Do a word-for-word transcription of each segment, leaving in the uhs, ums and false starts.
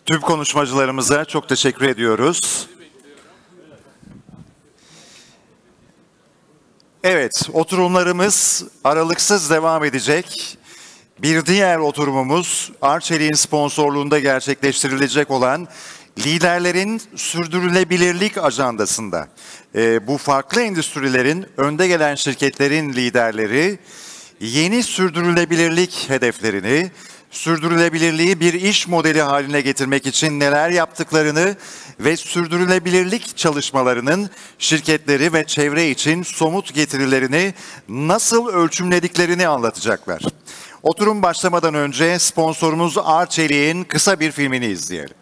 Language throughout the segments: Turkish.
Tüm konuşmacılarımıza çok teşekkür ediyoruz. Evet, oturumlarımız aralıksız devam edecek. Bir diğer oturumumuz Arçelik'in sponsorluğunda gerçekleştirilecek olan liderlerin sürdürülebilirlik ajandasında. Ee, bu farklı endüstrilerin önde gelen şirketlerin liderleri yeni sürdürülebilirlik hedeflerini, sürdürülebilirliği bir iş modeli haline getirmek için neler yaptıklarını ve sürdürülebilirlik çalışmalarının şirketleri ve çevre için somut getirilerini nasıl ölçümlediklerini anlatacaklar. Oturum başlamadan önce sponsorumuz Arçelik'in kısa bir filmini izleyelim.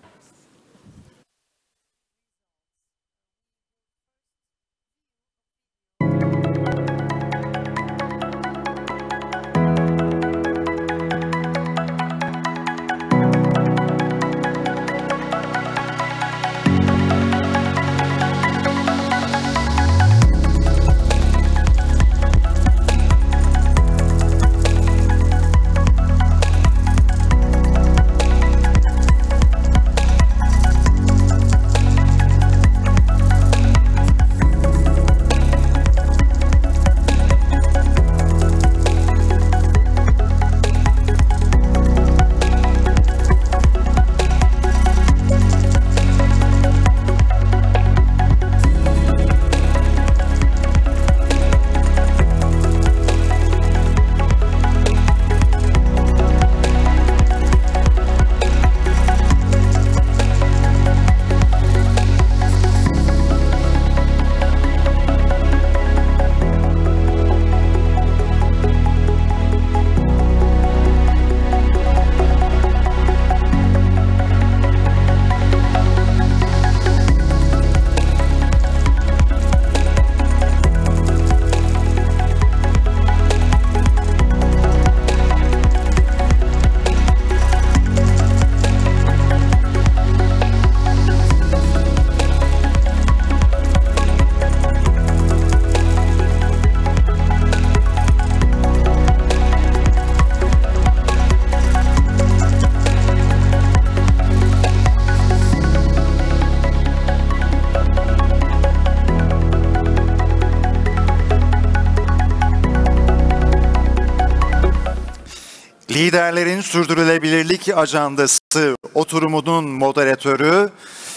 Liderlerin Sürdürülebilirlik Ajandası oturumunun moderatörü,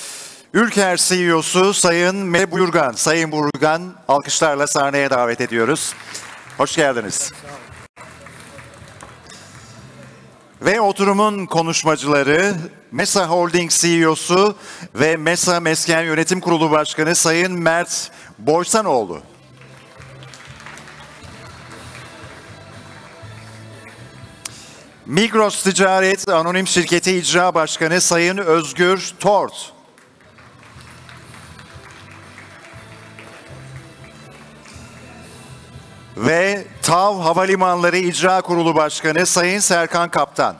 Ülker C E O'su Sayın Mete Buyurgan. Sayın Buyurgan, alkışlarla sahneye davet ediyoruz. Hoş geldiniz. Ve oturumun konuşmacıları, MESA Holding C E O'su ve MESA Mesken Yönetim Kurulu Başkanı Sayın Mert Boysanoğlu. Migros Ticaret Anonim Şirketi İcra Başkanı Sayın Özgür Tort. Ve TAV Havalimanları İcra Kurulu Başkanı Sayın Serkan Kaptan.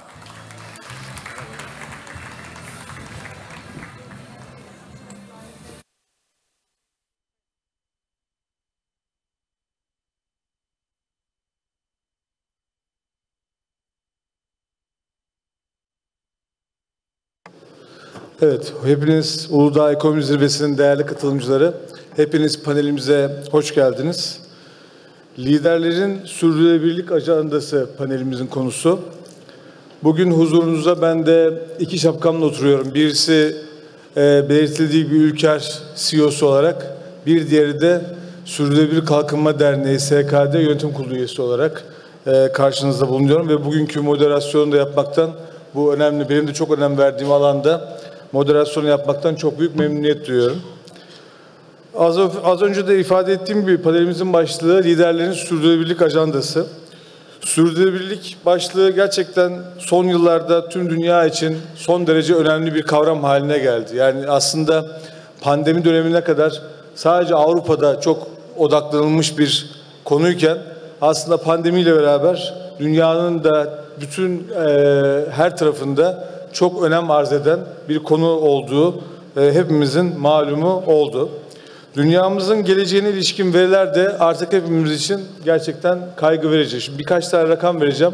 Evet, hepiniz Uludağ Ekonomi Zirvesi'nin değerli katılımcıları, hepiniz panelimize hoş geldiniz. Liderlerin Sürdürülebilirlik Ajandası panelimizin konusu. Bugün huzurunuzda ben de iki şapkamla oturuyorum. Birisi e, belirtildiği gibi Ülker C E O'su olarak, bir diğeri de Sürdürülebilir Kalkınma Derneği S K D Yönetim Kurulu üyesi olarak e, karşınızda bulunuyorum. Ve bugünkü moderasyonu da yapmaktan, bu önemli, benim de çok önem verdiğim alanda moderasyonu yapmaktan çok büyük memnuniyet duyuyorum. Az, az önce de ifade ettiğim gibi panelimizin başlığı liderlerin sürdürülebilirlik ajandası. Sürdürülebilirlik başlığı gerçekten son yıllarda tüm dünya için son derece önemli bir kavram haline geldi. Yani aslında pandemi dönemine kadar sadece Avrupa'da çok odaklanılmış bir konuyken aslında pandemiyle beraber dünyanın da bütün e, her tarafında çok önem arz eden bir konu olduğu e, hepimizin malumu oldu. Dünyamızın geleceğine ilişkin veriler de artık hepimiz için gerçekten kaygı verici. Şimdi birkaç tane rakam vereceğim.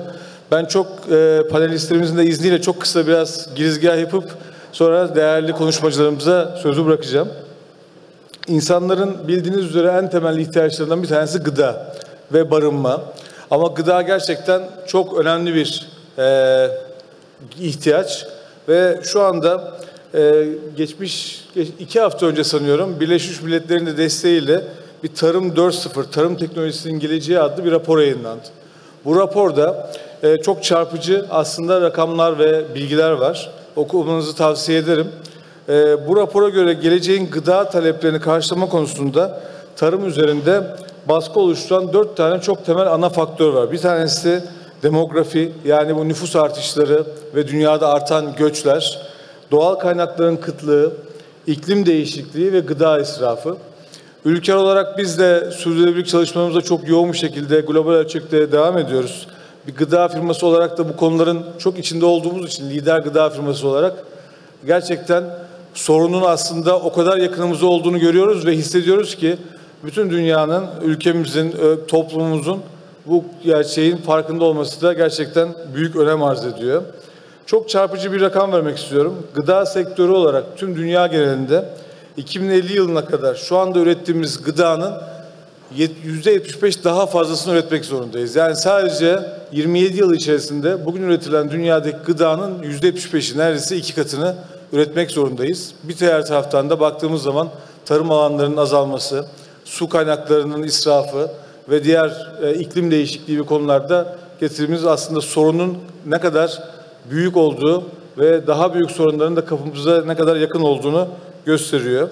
Ben çok e, panelistlerimizin de izniyle çok kısa biraz girizgah yapıp sonra değerli konuşmacılarımıza sözü bırakacağım. İnsanların bildiğiniz üzere en temel ihtiyaçlarından bir tanesi gıda ve barınma. Ama gıda gerçekten çok önemli bir e, ihtiyaç ve şu anda e, geçmiş geç, iki hafta önce sanıyorum Birleşmiş Milletler'in de desteğiyle bir Tarım dört nokta sıfır, Tarım Teknolojisinin Geleceği adlı bir rapor yayınlandı. Bu raporda e, çok çarpıcı aslında rakamlar ve bilgiler var. Okumanızı tavsiye ederim. E, bu rapora göre geleceğin gıda taleplerini karşılama konusunda tarım üzerinde baskı oluşturan dört tane çok temel ana faktör var. Bir tanesi demografi, yani bu nüfus artışları ve dünyada artan göçler, doğal kaynakların kıtlığı, iklim değişikliği ve gıda israfı. Ülke olarak biz de sürdürülebilirlik çalışmalarımıza çok yoğun bir şekilde global ölçekte devam ediyoruz. Bir gıda firması olarak da bu konuların çok içinde olduğumuz için lider gıda firması olarak gerçekten sorunun aslında o kadar yakınımızda olduğunu görüyoruz ve hissediyoruz ki bütün dünyanın, ülkemizin, toplumumuzun bu gerçeğin farkında olması da gerçekten büyük önem arz ediyor. Çok çarpıcı bir rakam vermek istiyorum. Gıda sektörü olarak tüm dünya genelinde iki bin elli yılına kadar şu anda ürettiğimiz gıdanın yüzde yetmiş beş daha fazlasını üretmek zorundayız. Yani sadece yirmi yedi yıl içerisinde bugün üretilen dünyadaki gıdanın yüzde yetmiş beşi, neredeyse iki katını üretmek zorundayız. Bir diğer taraftan da baktığımız zaman tarım alanlarının azalması, su kaynaklarının israfı ve diğer e, iklim değişikliği gibi konularda getirdiğimiz aslında sorunun ne kadar büyük olduğu ve daha büyük sorunların da kapımıza ne kadar yakın olduğunu gösteriyor.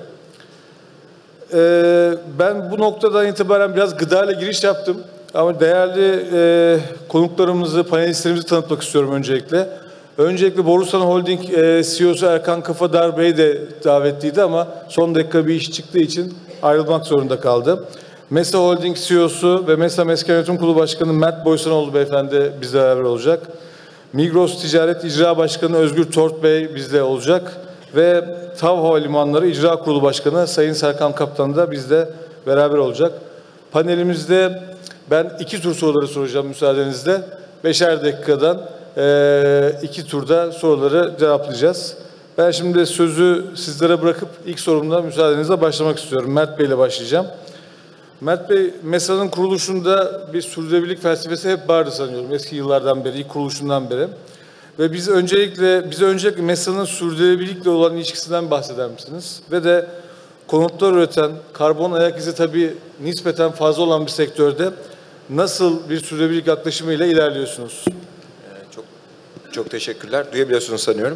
Ee, ben bu noktadan itibaren biraz gıda ile giriş yaptım. Ama değerli e, konuklarımızı, panelistlerimizi tanıtmak istiyorum öncelikle. Öncelikle Borusan Holding e, C E O'su Erkan Kafadar Bey de davetliydi ama son dakika bir iş çıktığı için ayrılmak zorunda kaldı. Mesa Holding C E O'su ve Mesa Mesken Yönetim Kurulu Başkanı Mert Boysanoğlu Beyefendi bizle beraber olacak. Migros Ticaret İcra Başkanı Özgür Tort Bey bizle olacak. Ve TAV Havalimanları İcra Kurulu Başkanı Sayın Serkan Kaptan da bizle beraber olacak. Panelimizde ben iki tur soruları soracağım müsaadenizle. Beşer dakikadan e, iki turda soruları cevaplayacağız. Ben şimdi sözü sizlere bırakıp ilk sorumla müsaadenizle başlamak istiyorum. Mert Bey ile başlayacağım. Mert Bey, MESA'nın kuruluşunda bir sürdürülebilirlik felsefesi hep vardı sanıyorum. Eski yıllardan beri, ilk kuruluşundan beri. Ve biz öncelikle, bize öncelikle MESA'nın sürdürülebilirlikle olan ilişkisinden bahseder misiniz? Ve de konutlar üreten, karbon ayak izi tabii nispeten fazla olan bir sektörde nasıl bir sürdürülebilirlik yaklaşımıyla ilerliyorsunuz? Çok çok teşekkürler. Duyabiliyorsunuz sanıyorum.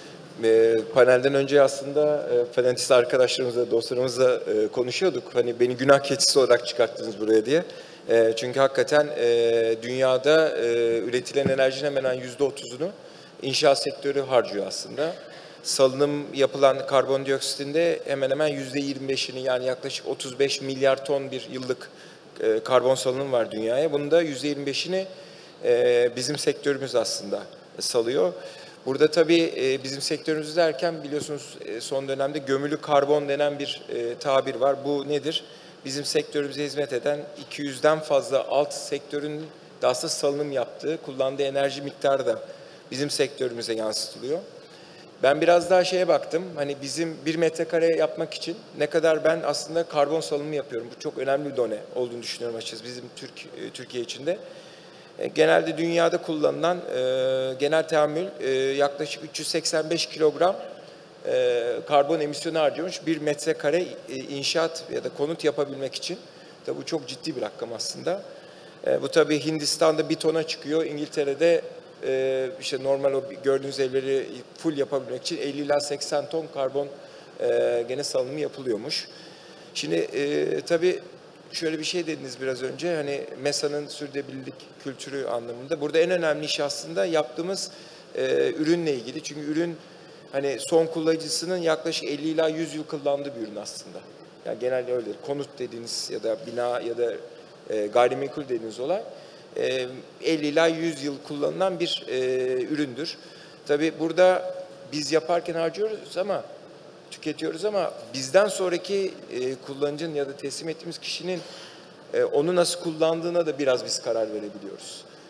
E, panelden önce aslında e, panelist arkadaşlarımızla, dostlarımızla e, konuşuyorduk. Hani beni günah keçisi olarak çıkarttınız buraya diye. E, çünkü hakikaten e, dünyada e, üretilen enerjinin hemen hemen yüzde otuzunu inşaat sektörü harcıyor aslında. Salınım yapılan karbondioksitin de hemen hemen yüzde yirmi beşini, yani yaklaşık otuz beş milyar ton bir yıllık e, karbon salınım var dünyaya. Bunun da yüzde yirmi beşini e, bizim sektörümüz aslında salıyor. Burada tabii e, bizim sektörümüz derken biliyorsunuz e, son dönemde gömülü karbon denen bir e, tabir var. Bu nedir? Bizim sektörümüze hizmet eden iki yüzden fazla alt sektörün de aslında salınım yaptığı, kullandığı enerji miktarı da bizim sektörümüze yansıtılıyor. Ben biraz daha şeye baktım, hani bizim bir metrekare yapmak için ne kadar ben aslında karbon salınımı yapıyorum. Bu çok önemli bir done olduğunu düşünüyorum açıkçası bizim Türk, Türkiye içinde. Genelde dünyada kullanılan e, genel tahammül e, yaklaşık üç yüz seksen beş kilogram e, karbon emisyonu harcıyormuş bir metrekare e, inşaat ya da konut yapabilmek için. Tabii bu çok ciddi bir rakam aslında. E, bu tabii Hindistan'da bir tona çıkıyor. İngiltere'de e, işte normal o gördüğünüz evleri full yapabilmek için elli ila seksen ton karbon e, gene salınımı yapılıyormuş. Şimdi e, tabii şöyle bir şey dediniz biraz önce, hani MESA'nın sürdürülebilirlik kültürü anlamında. Burada en önemli iş aslında yaptığımız e, ürünle ilgili. Çünkü ürün hani son kullanıcısının yaklaşık elli ila yüz yıl kullandığı bir ürün aslında. Yani genelde öyledir. Konut dediğiniz ya da bina ya da e, gayrimenkul dediğiniz olay e, elli ila yüz yıl kullanılan bir e, üründür. Tabii burada biz yaparken harcıyoruz ama tüketiyoruz ama bizden sonraki e, kullanıcının ya da teslim ettiğimiz kişinin e, onu nasıl kullandığına da biraz biz karar verebiliyoruz.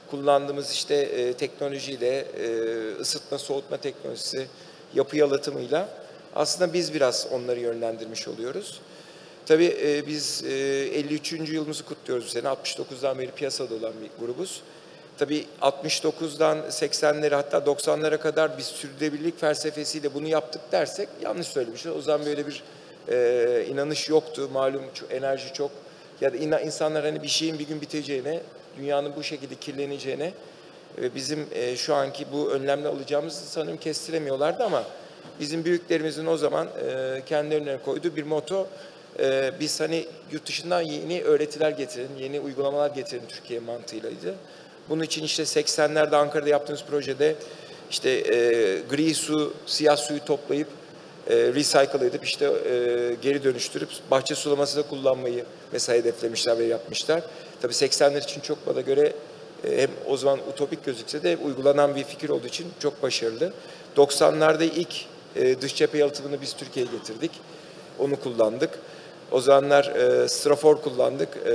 kullandığımız işte e, teknolojiyle, e, ısıtma, soğutma teknolojisi, yapı yalıtımıyla aslında biz biraz onları yönlendirmiş oluyoruz. Tabii e, biz e, elli üçüncü yılımızı kutluyoruz bu sene. altmış dokuzdan beri piyasada olan bir grubuz. Tabii altmış dokuzdan seksenlere hatta doksanlara kadar biz sürdürülebilirlik felsefesiyle bunu yaptık dersek yanlış söylemişiz. O zaman böyle bir e, inanış yoktu. Malum enerji çok. Ya da insanlar hani bir şeyin bir gün biteceğine, dünyanın bu şekilde kirleneceğine ve bizim e, şu anki bu önlemle alacağımızı sanırım kestiremiyorlardı ama bizim büyüklerimizin o zaman e, kendi önüne koyduğu bir motto, e, biz hani yurt dışından yeni öğretiler getirin, yeni uygulamalar getirin Türkiye mantığıylaydı. Bunun için işte seksenlerde Ankara'da yaptığımız projede işte e, gri su, siyah suyu toplayıp e, recycle edip işte e, geri dönüştürüp bahçe sulamasında kullanmayı mesela hedeflemişler ve yapmışlar. Tabii seksenler için çok bana göre e, hem o zaman utopik gözükse de uygulanan bir fikir olduğu için çok başarılı. doksanlarda ilk e, dış cephe yalıtımını biz Türkiye'ye getirdik. Onu kullandık. O zamanlar e, strafor kullandık. E,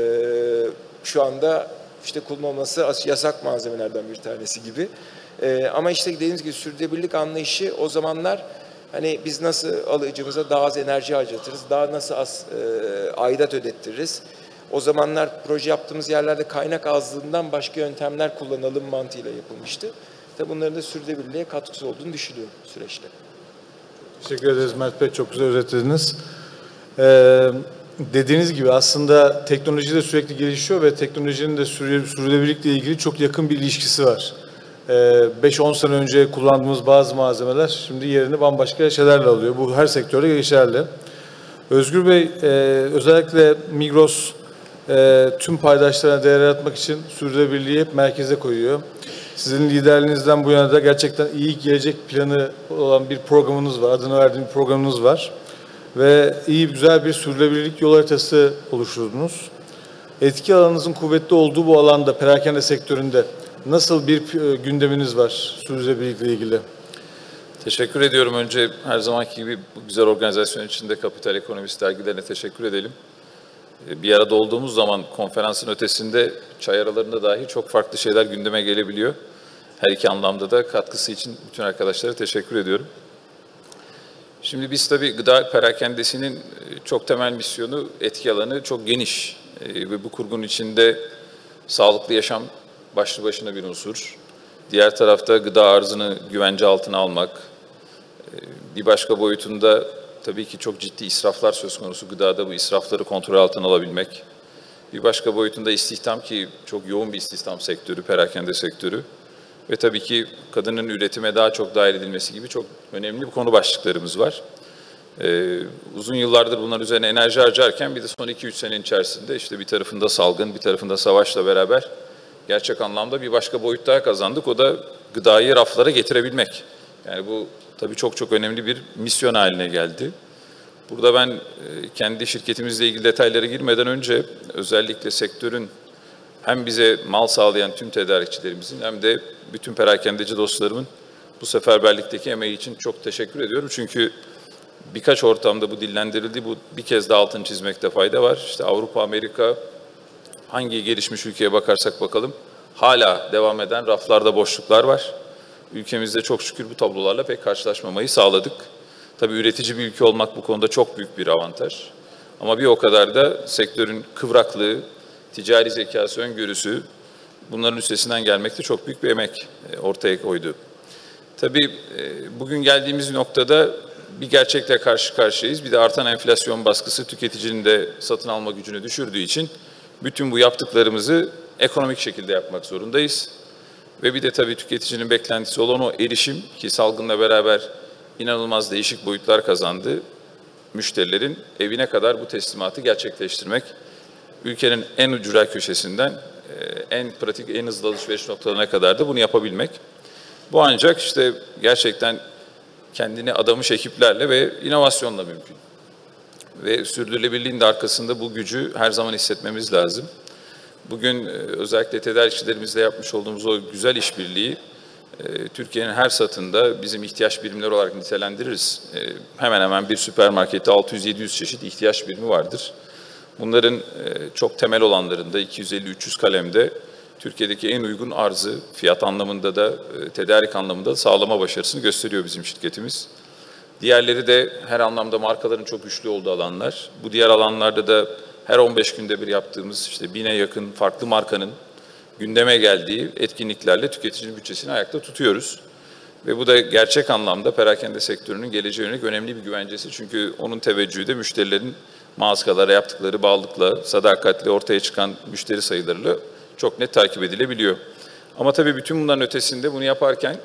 şu anda işte kullanılması yasak malzemelerden bir tanesi gibi. Ee, ama işte dediğiniz gibi sürdürülebilirlik anlayışı o zamanlar hani biz nasıl alıcımıza daha az enerji harcatırız, daha nasıl az e, aidat ödettiririz. O zamanlar proje yaptığımız yerlerde kaynak azlığından başka yöntemler kullanalım mantığıyla yapılmıştı. Tabii bunların da sürdürülebilirliğe katkısı olduğunu düşünüyorum süreçte. Teşekkür ederiz Mert Bey, çok güzel özetlediniz. Ee, dediğiniz gibi aslında teknoloji de sürekli gelişiyor ve teknolojinin de sürdürülebilirlikle ilgili çok yakın bir ilişkisi var. beş on sene önce kullandığımız bazı malzemeler şimdi yerini bambaşka şeylerle alıyor. Bu her sektörde geçerli. Özgür Bey, e, özellikle Migros e, tüm paydaşlarına değer yaratmak için sürdürülebilirliği hep merkeze koyuyor. Sizin liderliğinizden bu yana da gerçekten iyi gelecek planı olan bir programınız var, adını verdiğim bir programınız var. Ve iyi, güzel bir sürdürülebilirlik yol haritası oluşturdunuz. Etki alanınızın kuvvetli olduğu bu alanda, perakende sektöründe nasıl bir gündeminiz var sürdürülebilirlikle ilgili? Teşekkür ediyorum. Önce her zamanki gibi bu güzel organizasyon için de Kapital Ekonomist dergilerine teşekkür edelim. Bir arada olduğumuz zaman konferansın ötesinde çay aralarında dahi çok farklı şeyler gündeme gelebiliyor. Her iki anlamda da katkısı için bütün arkadaşlara teşekkür ediyorum. Şimdi biz tabii gıda perakendesinin çok temel misyonu, etki alanı çok geniş ve bu kurgunun içinde sağlıklı yaşam başlı başına bir unsur. Diğer tarafta gıda arzını güvence altına almak. Bir başka boyutunda tabii ki çok ciddi israflar söz konusu gıdada, bu israfları kontrol altına alabilmek. Bir başka boyutunda istihdam, ki çok yoğun bir istihdam sektörü, perakende sektörü. Ve tabii ki kadının üretime daha çok dahil edilmesi gibi çok önemli bir konu başlıklarımız var. Ee, uzun yıllardır bunlar üzerine enerji harcarken bir de son iki üç senenin içerisinde işte bir tarafında salgın, bir tarafında savaşla beraber gerçek anlamda bir başka boyut daha kazandık. O da gıdayı raflara getirebilmek. Yani bu tabii çok çok önemli bir misyon haline geldi. Burada ben kendi şirketimizle ilgili detaylara girmeden önce özellikle sektörün hem bize mal sağlayan tüm tedarikçilerimizin hem de bütün perakendeci dostlarımın bu seferberlikteki emeği için çok teşekkür ediyorum. Çünkü birkaç ortamda bu dillendirildi. Bu bir kez daha altını çizmekte fayda var. İşte Avrupa, Amerika, hangi gelişmiş ülkeye bakarsak bakalım hala devam eden raflarda boşluklar var. Ülkemizde çok şükür bu tablolarla pek karşılaşmamayı sağladık. Tabii üretici bir ülke olmak bu konuda çok büyük bir avantaj. Ama bir o kadar da sektörün kıvraklığı, ticari zekası, öngörüsü, bunların üstesinden gelmekte çok büyük bir emek ortaya koydu. Tabii bugün geldiğimiz noktada bir gerçekle karşı karşıyayız. Bir de artan enflasyon baskısı tüketicinin de satın alma gücünü düşürdüğü için bütün bu yaptıklarımızı ekonomik şekilde yapmak zorundayız. Ve bir de tabii tüketicinin beklentisi olan o erişim, ki salgınla beraber inanılmaz değişik boyutlar kazandı. Müşterilerin evine kadar bu teslimatı gerçekleştirmek, ülkenin en ücra köşesinden en pratik, en hızlı alışveriş noktalarına kadar da bunu yapabilmek. Bu ancak işte gerçekten kendini adamış ekiplerle ve inovasyonla mümkün. Ve sürdürülebilirliğin de arkasında bu gücü her zaman hissetmemiz lazım. Bugün özellikle tedarikçilerimizle yapmış olduğumuz o güzel işbirliği Türkiye'nin her satında bizim ihtiyaç birimleri olarak nitelendiririz. Hemen hemen bir süpermarkette altı yüz yedi yüz çeşit ihtiyaç birimi vardır. Bunların çok temel olanlarında iki yüz elli üç yüz kalemde Türkiye'deki en uygun arzı fiyat anlamında da tedarik anlamında da sağlama başarısını gösteriyor bizim şirketimiz. Diğerleri de her anlamda markaların çok güçlü olduğu alanlar. Bu diğer alanlarda da her on beş günde bir yaptığımız işte bine yakın farklı markanın gündeme geldiği etkinliklerle tüketicinin bütçesini ayakta tutuyoruz. Ve bu da gerçek anlamda perakende sektörünün geleceğe yönelik önemli bir güvencesi. Çünkü onun teveccühü de müşterilerin mağazalara yaptıkları bağlılıkla, sadakatle ortaya çıkan müşteri sayılarıyla çok net takip edilebiliyor. Ama tabii bütün bunların ötesinde bunu yaparken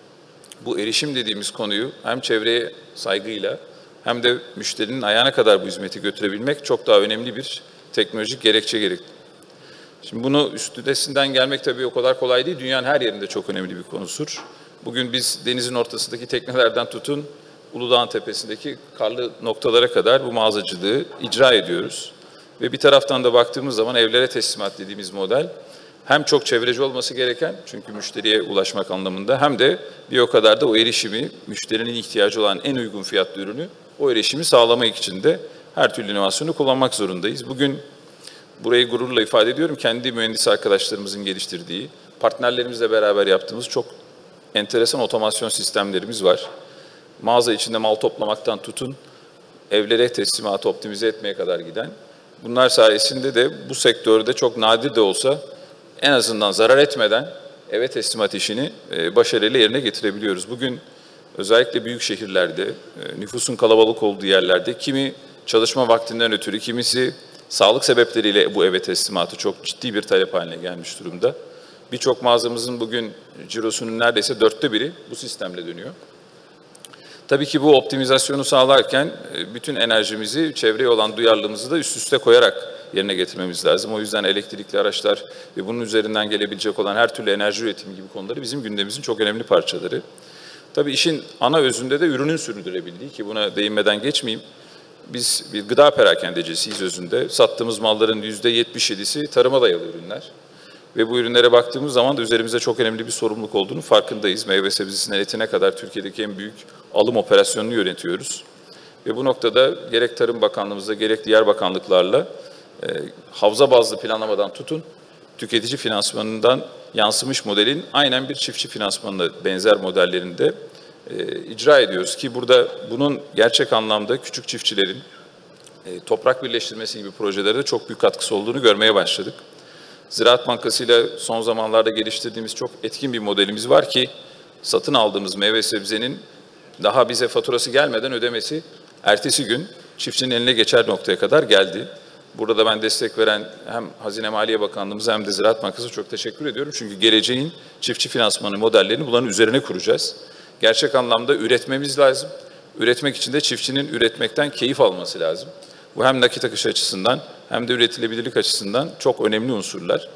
bu erişim dediğimiz konuyu hem çevreye saygıyla hem de müşterinin ayağına kadar bu hizmeti götürebilmek çok daha önemli bir teknolojik gerekçe gerek. Şimdi bunu üstesinden gelmek tabii o kadar kolay değil. Dünyanın her yerinde çok önemli bir konusudur. Bugün biz denizin ortasındaki teknelerden tutun, Uludağ'ın tepesindeki karlı noktalara kadar bu mağazacılığı icra ediyoruz. Ve bir taraftan da baktığımız zaman evlere teslimat dediğimiz model hem çok çevreci olması gereken, çünkü müşteriye ulaşmak anlamında, hem de bir o kadar da o erişimi, müşterinin ihtiyacı olan en uygun fiyatlı ürünü, o erişimi sağlamak için de her türlü inovasyonu kullanmak zorundayız. Bugün burayı gururla ifade ediyorum, kendi mühendis arkadaşlarımızın geliştirdiği, partnerlerimizle beraber yaptığımız çok enteresan otomasyon sistemlerimiz var. Mağaza içinde mal toplamaktan tutun, evlere teslimatı optimize etmeye kadar giden. Bunlar sayesinde de bu sektörde çok nadir de olsa en azından zarar etmeden eve teslimat işini başarıyla yerine getirebiliyoruz. Bugün özellikle büyük şehirlerde, nüfusun kalabalık olduğu yerlerde kimi çalışma vaktinden ötürü, kimisi sağlık sebepleriyle bu eve teslimatı çok ciddi bir talep haline gelmiş durumda. Birçok mağazamızın bugün cirosunun neredeyse dörtte biri bu sistemle dönüyor. Tabii ki bu optimizasyonu sağlarken bütün enerjimizi, çevreye olan duyarlılığımızı da üst üste koyarak yerine getirmemiz lazım. O yüzden elektrikli araçlar ve bunun üzerinden gelebilecek olan her türlü enerji üretimi gibi konuları bizim gündemimizin çok önemli parçaları. Tabii işin ana özünde de ürünün sürdürebildiği, ki buna değinmeden geçmeyeyim. Biz bir gıda perakendecisiyiz özünde. Sattığımız malların yüzde yetmiş yedisi tarıma dayalı ürünler. Ve bu ürünlere baktığımız zaman da üzerimizde çok önemli bir sorumluluk olduğunu farkındayız. Meyve sebzesinden etine kadar Türkiye'deki en büyük alım operasyonunu yönetiyoruz. Ve bu noktada gerek Tarım Bakanlığımızla gerek diğer bakanlıklarla e, havza bazlı planlamadan tutun, tüketici finansmanından yansımış modelin aynen bir çiftçi finansmanına benzer modellerinde e, icra ediyoruz. Ki burada bunun gerçek anlamda küçük çiftçilerin e, toprak birleştirmesi gibi projelerde çok büyük katkısı olduğunu görmeye başladık. Ziraat Bankası ile son zamanlarda geliştirdiğimiz çok etkin bir modelimiz var ki satın aldığımız meyve sebzenin daha bize faturası gelmeden ödemesi ertesi gün çiftçinin eline geçer noktaya kadar geldi. Burada ben destek veren hem Hazine Maliye Bakanlığımıza hem de Ziraat Bankası'na çok teşekkür ediyorum. Çünkü geleceğin çiftçi finansmanı modellerini bunların üzerine kuracağız. Gerçek anlamda üretmemiz lazım. Üretmek için de çiftçinin üretmekten keyif alması lazım. Bu hem nakit akışı açısından hem de üretilebilirlik açısından çok önemli unsurlar.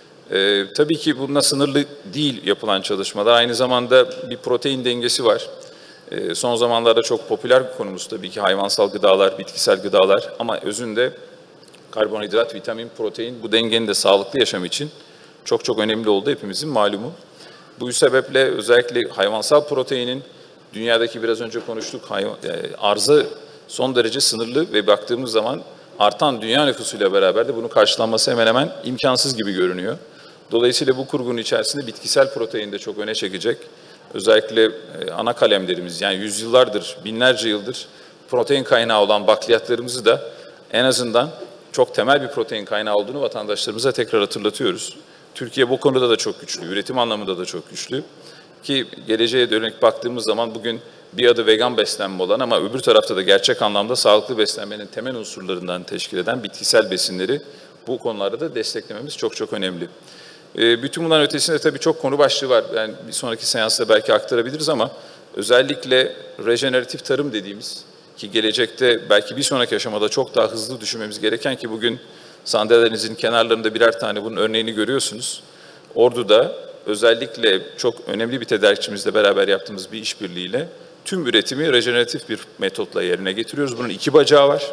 Ee, tabii ki bununla sınırlı değil yapılan çalışmalar. Aynı zamanda bir protein dengesi var. Ee, son zamanlarda çok popüler bir konumuz tabii ki hayvansal gıdalar, bitkisel gıdalar ama özünde karbonhidrat, vitamin, protein bu dengenin de sağlıklı yaşam için çok çok önemli olduğu hepimizin malumu. Bu sebeple özellikle hayvansal proteinin dünyadaki biraz önce konuştuk hayvan, e, arzı son derece sınırlı ve baktığımız zaman artan dünya nüfusuyla beraber de bunun karşılanması hemen hemen imkansız gibi görünüyor. Dolayısıyla bu kurgunun içerisinde bitkisel protein de çok öne çekecek. Özellikle e, ana kalemlerimiz yani yüzyıllardır, binlerce yıldır protein kaynağı olan bakliyatlarımızı da en azından çok temel bir protein kaynağı olduğunu vatandaşlarımıza tekrar hatırlatıyoruz. Türkiye bu konuda da çok güçlü, üretim anlamında da çok güçlü. Ki geleceğe dönük baktığımız zaman bugün bir adı vegan beslenme olan ama öbür tarafta da gerçek anlamda sağlıklı beslenmenin temel unsurlarından teşkil eden bitkisel besinleri bu konularda da desteklememiz çok çok önemli. E, bütün bunların ötesinde tabii çok konu başlığı var. Yani bir sonraki seansta belki aktarabiliriz ama özellikle rejeneratif tarım dediğimiz ki gelecekte belki bir sonraki aşamada çok daha hızlı düşünmemiz gereken ki bugün sandalyenizin kenarlarında birer tane bunun örneğini görüyorsunuz. Ordu'da özellikle çok önemli bir tedarikçimizle beraber yaptığımız bir işbirliğiyle tüm üretimi rejeneratif bir metotla yerine getiriyoruz. Bunun iki bacağı var.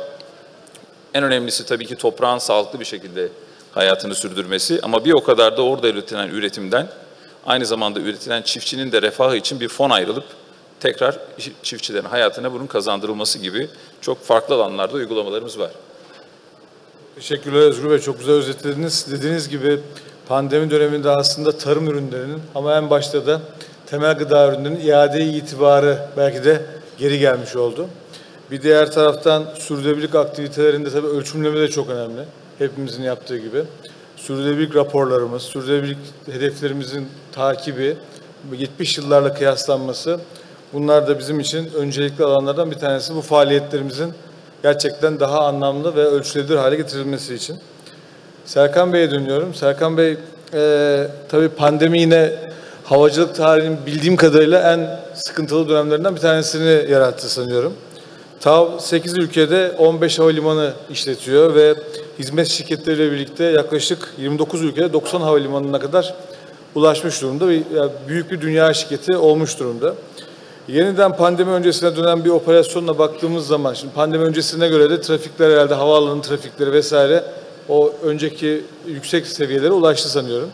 En önemlisi tabii ki toprağın sağlıklı bir şekilde hayatını sürdürmesi ama bir o kadar da orada üretilen üretimden aynı zamanda üretilen çiftçinin de refahı için bir fon ayrılıp tekrar çiftçilerin hayatına bunun kazandırılması gibi çok farklı alanlarda uygulamalarımız var. Teşekkürler Özgür Bey. Çok güzel özetlediniz. Dediğiniz gibi pandemi döneminde aslında tarım ürünlerinin ama en başta da temel gıda ürünlerinin iade itibarı belki de geri gelmiş oldu. Bir diğer taraftan sürdürülebilirlik aktivitelerinde tabii ölçümleme de çok önemli. Hepimizin yaptığı gibi. Sürdürülebilirlik raporlarımız, sürdürülebilirlik hedeflerimizin takibi, yetmiş yıllarla kıyaslanması, bunlar da bizim için öncelikli alanlardan bir tanesi. Bu faaliyetlerimizin gerçekten daha anlamlı ve ölçülebilir hale getirilmesi için. Serkan Bey'e dönüyorum. Serkan Bey, e, tabii pandemi yine havacılık tarihinin bildiğim kadarıyla en sıkıntılı dönemlerinden bir tanesini yarattı sanıyorum. TAV sekiz ülkede on beş havalimanı işletiyor ve hizmet şirketleriyle birlikte yaklaşık yirmi dokuz ülkede doksan havalimanına kadar ulaşmış durumda ve büyük bir dünya şirketi olmuş durumda. Yeniden pandemi öncesine dönen bir operasyonla baktığımız zaman, şimdi pandemi öncesine göre de trafikler herhalde havaalanı trafikleri vesaire o önceki yüksek seviyelere ulaştı sanıyorum.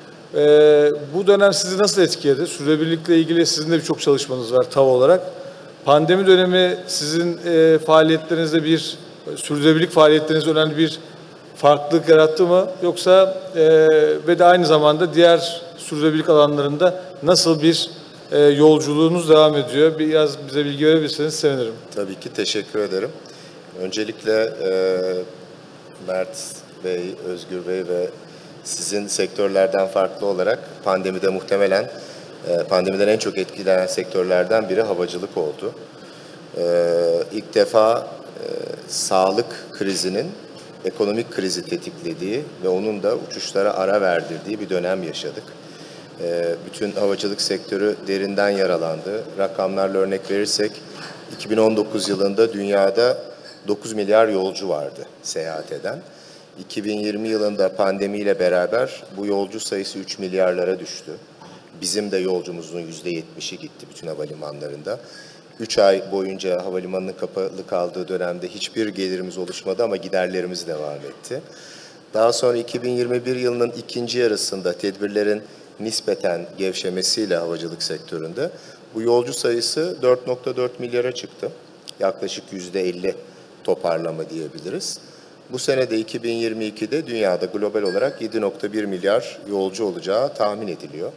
Ee, bu dönem sizi nasıl etkiledi? Sürdürülebilirlikle ilgili sizin de birçok çalışmanız var TAV olarak. Pandemi dönemi sizin e, faaliyetlerinizde bir, sürdürülebilirlik faaliyetlerinizde önemli bir farklılık yarattı mı? Yoksa e, ve de aynı zamanda diğer sürdürülebilirlik alanlarında nasıl bir e, yolculuğunuz devam ediyor? Biraz bize bilgi verebilirseniz sevinirim. Tabii ki teşekkür ederim. Öncelikle e, Mert Bey, Özgür Bey ve sizin sektörlerden farklı olarak pandemide muhtemelen e, pandemiden en çok etkilenen sektörlerden biri havacılık oldu. E, ilk defa e, sağlık krizinin ekonomik krizi tetiklediği ve onun da uçuşlara ara verdirdiği bir dönem yaşadık. E, bütün havacılık sektörü derinden yaralandı. Rakamlarla örnek verirsek iki bin on dokuz yılında dünyada dokuz milyar yolcu vardı seyahat eden. iki bin yirmi yılında pandemiyle beraber bu yolcu sayısı üç milyarlara düştü. Bizim de yolcumuzun yüzde yetmişi gitti bütün havalimanlarında. üç ay boyunca havalimanının kapalı kaldığı dönemde hiçbir gelirimiz oluşmadı ama giderlerimiz devam etti. Daha sonra iki bin yirmi bir yılının ikinci yarısında tedbirlerin nispeten gevşemesiyle havacılık sektöründe bu yolcu sayısı dört nokta dört milyara çıktı. Yaklaşık yüzde elli toparlama diyebiliriz. Bu sene de iki bin yirmi ikide dünyada global olarak yedi nokta bir milyar yolcu olacağı tahmin ediliyor.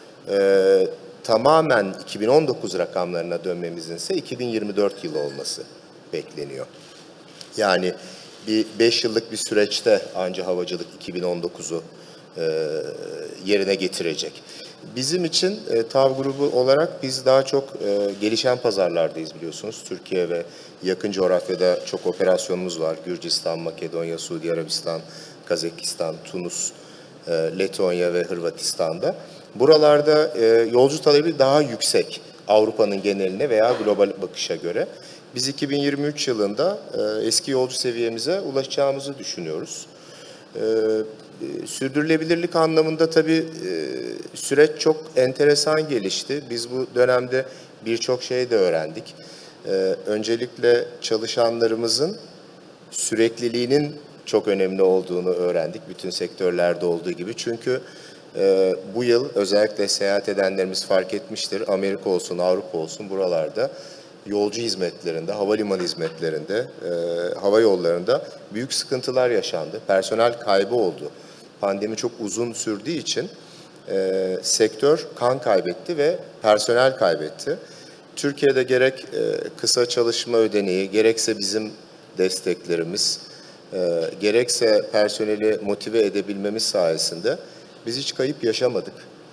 Ee, tamamen iki bin on dokuz rakamlarına dönmemizin ise iki bin yirmi dört yılı olması bekleniyor. Yani bir beş yıllık bir süreçte anca havacılık iki bin on dokuzu e, yerine getirecek. Bizim için e, TAV grubu olarak biz daha çok e, gelişen pazarlardayız biliyorsunuz. Türkiye ve yakın coğrafyada çok operasyonumuz var. Gürcistan, Makedonya, Suudi Arabistan, Kazakistan, Tunus, e, Letonya ve Hırvatistan'da. Buralarda e, yolcu talebi daha yüksek Avrupa'nın geneline veya global bakışa göre. Biz iki bin yirmi üç yılında e, eski yolcu seviyemize ulaşacağımızı düşünüyoruz. E, Sürdürülebilirlik anlamında tabii e, süreç çok enteresan gelişti. Biz bu dönemde birçok şey de öğrendik. E, öncelikle çalışanlarımızın sürekliliğinin çok önemli olduğunu öğrendik. Bütün sektörlerde olduğu gibi. Çünkü e, bu yıl özellikle seyahat edenlerimiz fark etmiştir. Amerika olsun, Avrupa olsun buralarda yolcu hizmetlerinde, havalimanı hizmetlerinde, e, hava yollarında büyük sıkıntılar yaşandı. Personel kaybı oldu. Pandemi çok uzun sürdüğü için e, sektör kan kaybetti ve personel kaybetti. Türkiye'de gerek e, kısa çalışma ödeneği, gerekse bizim desteklerimiz, e, gerekse personeli motive edebilmemiz sayesinde biz hiç kayıp yaşamadık.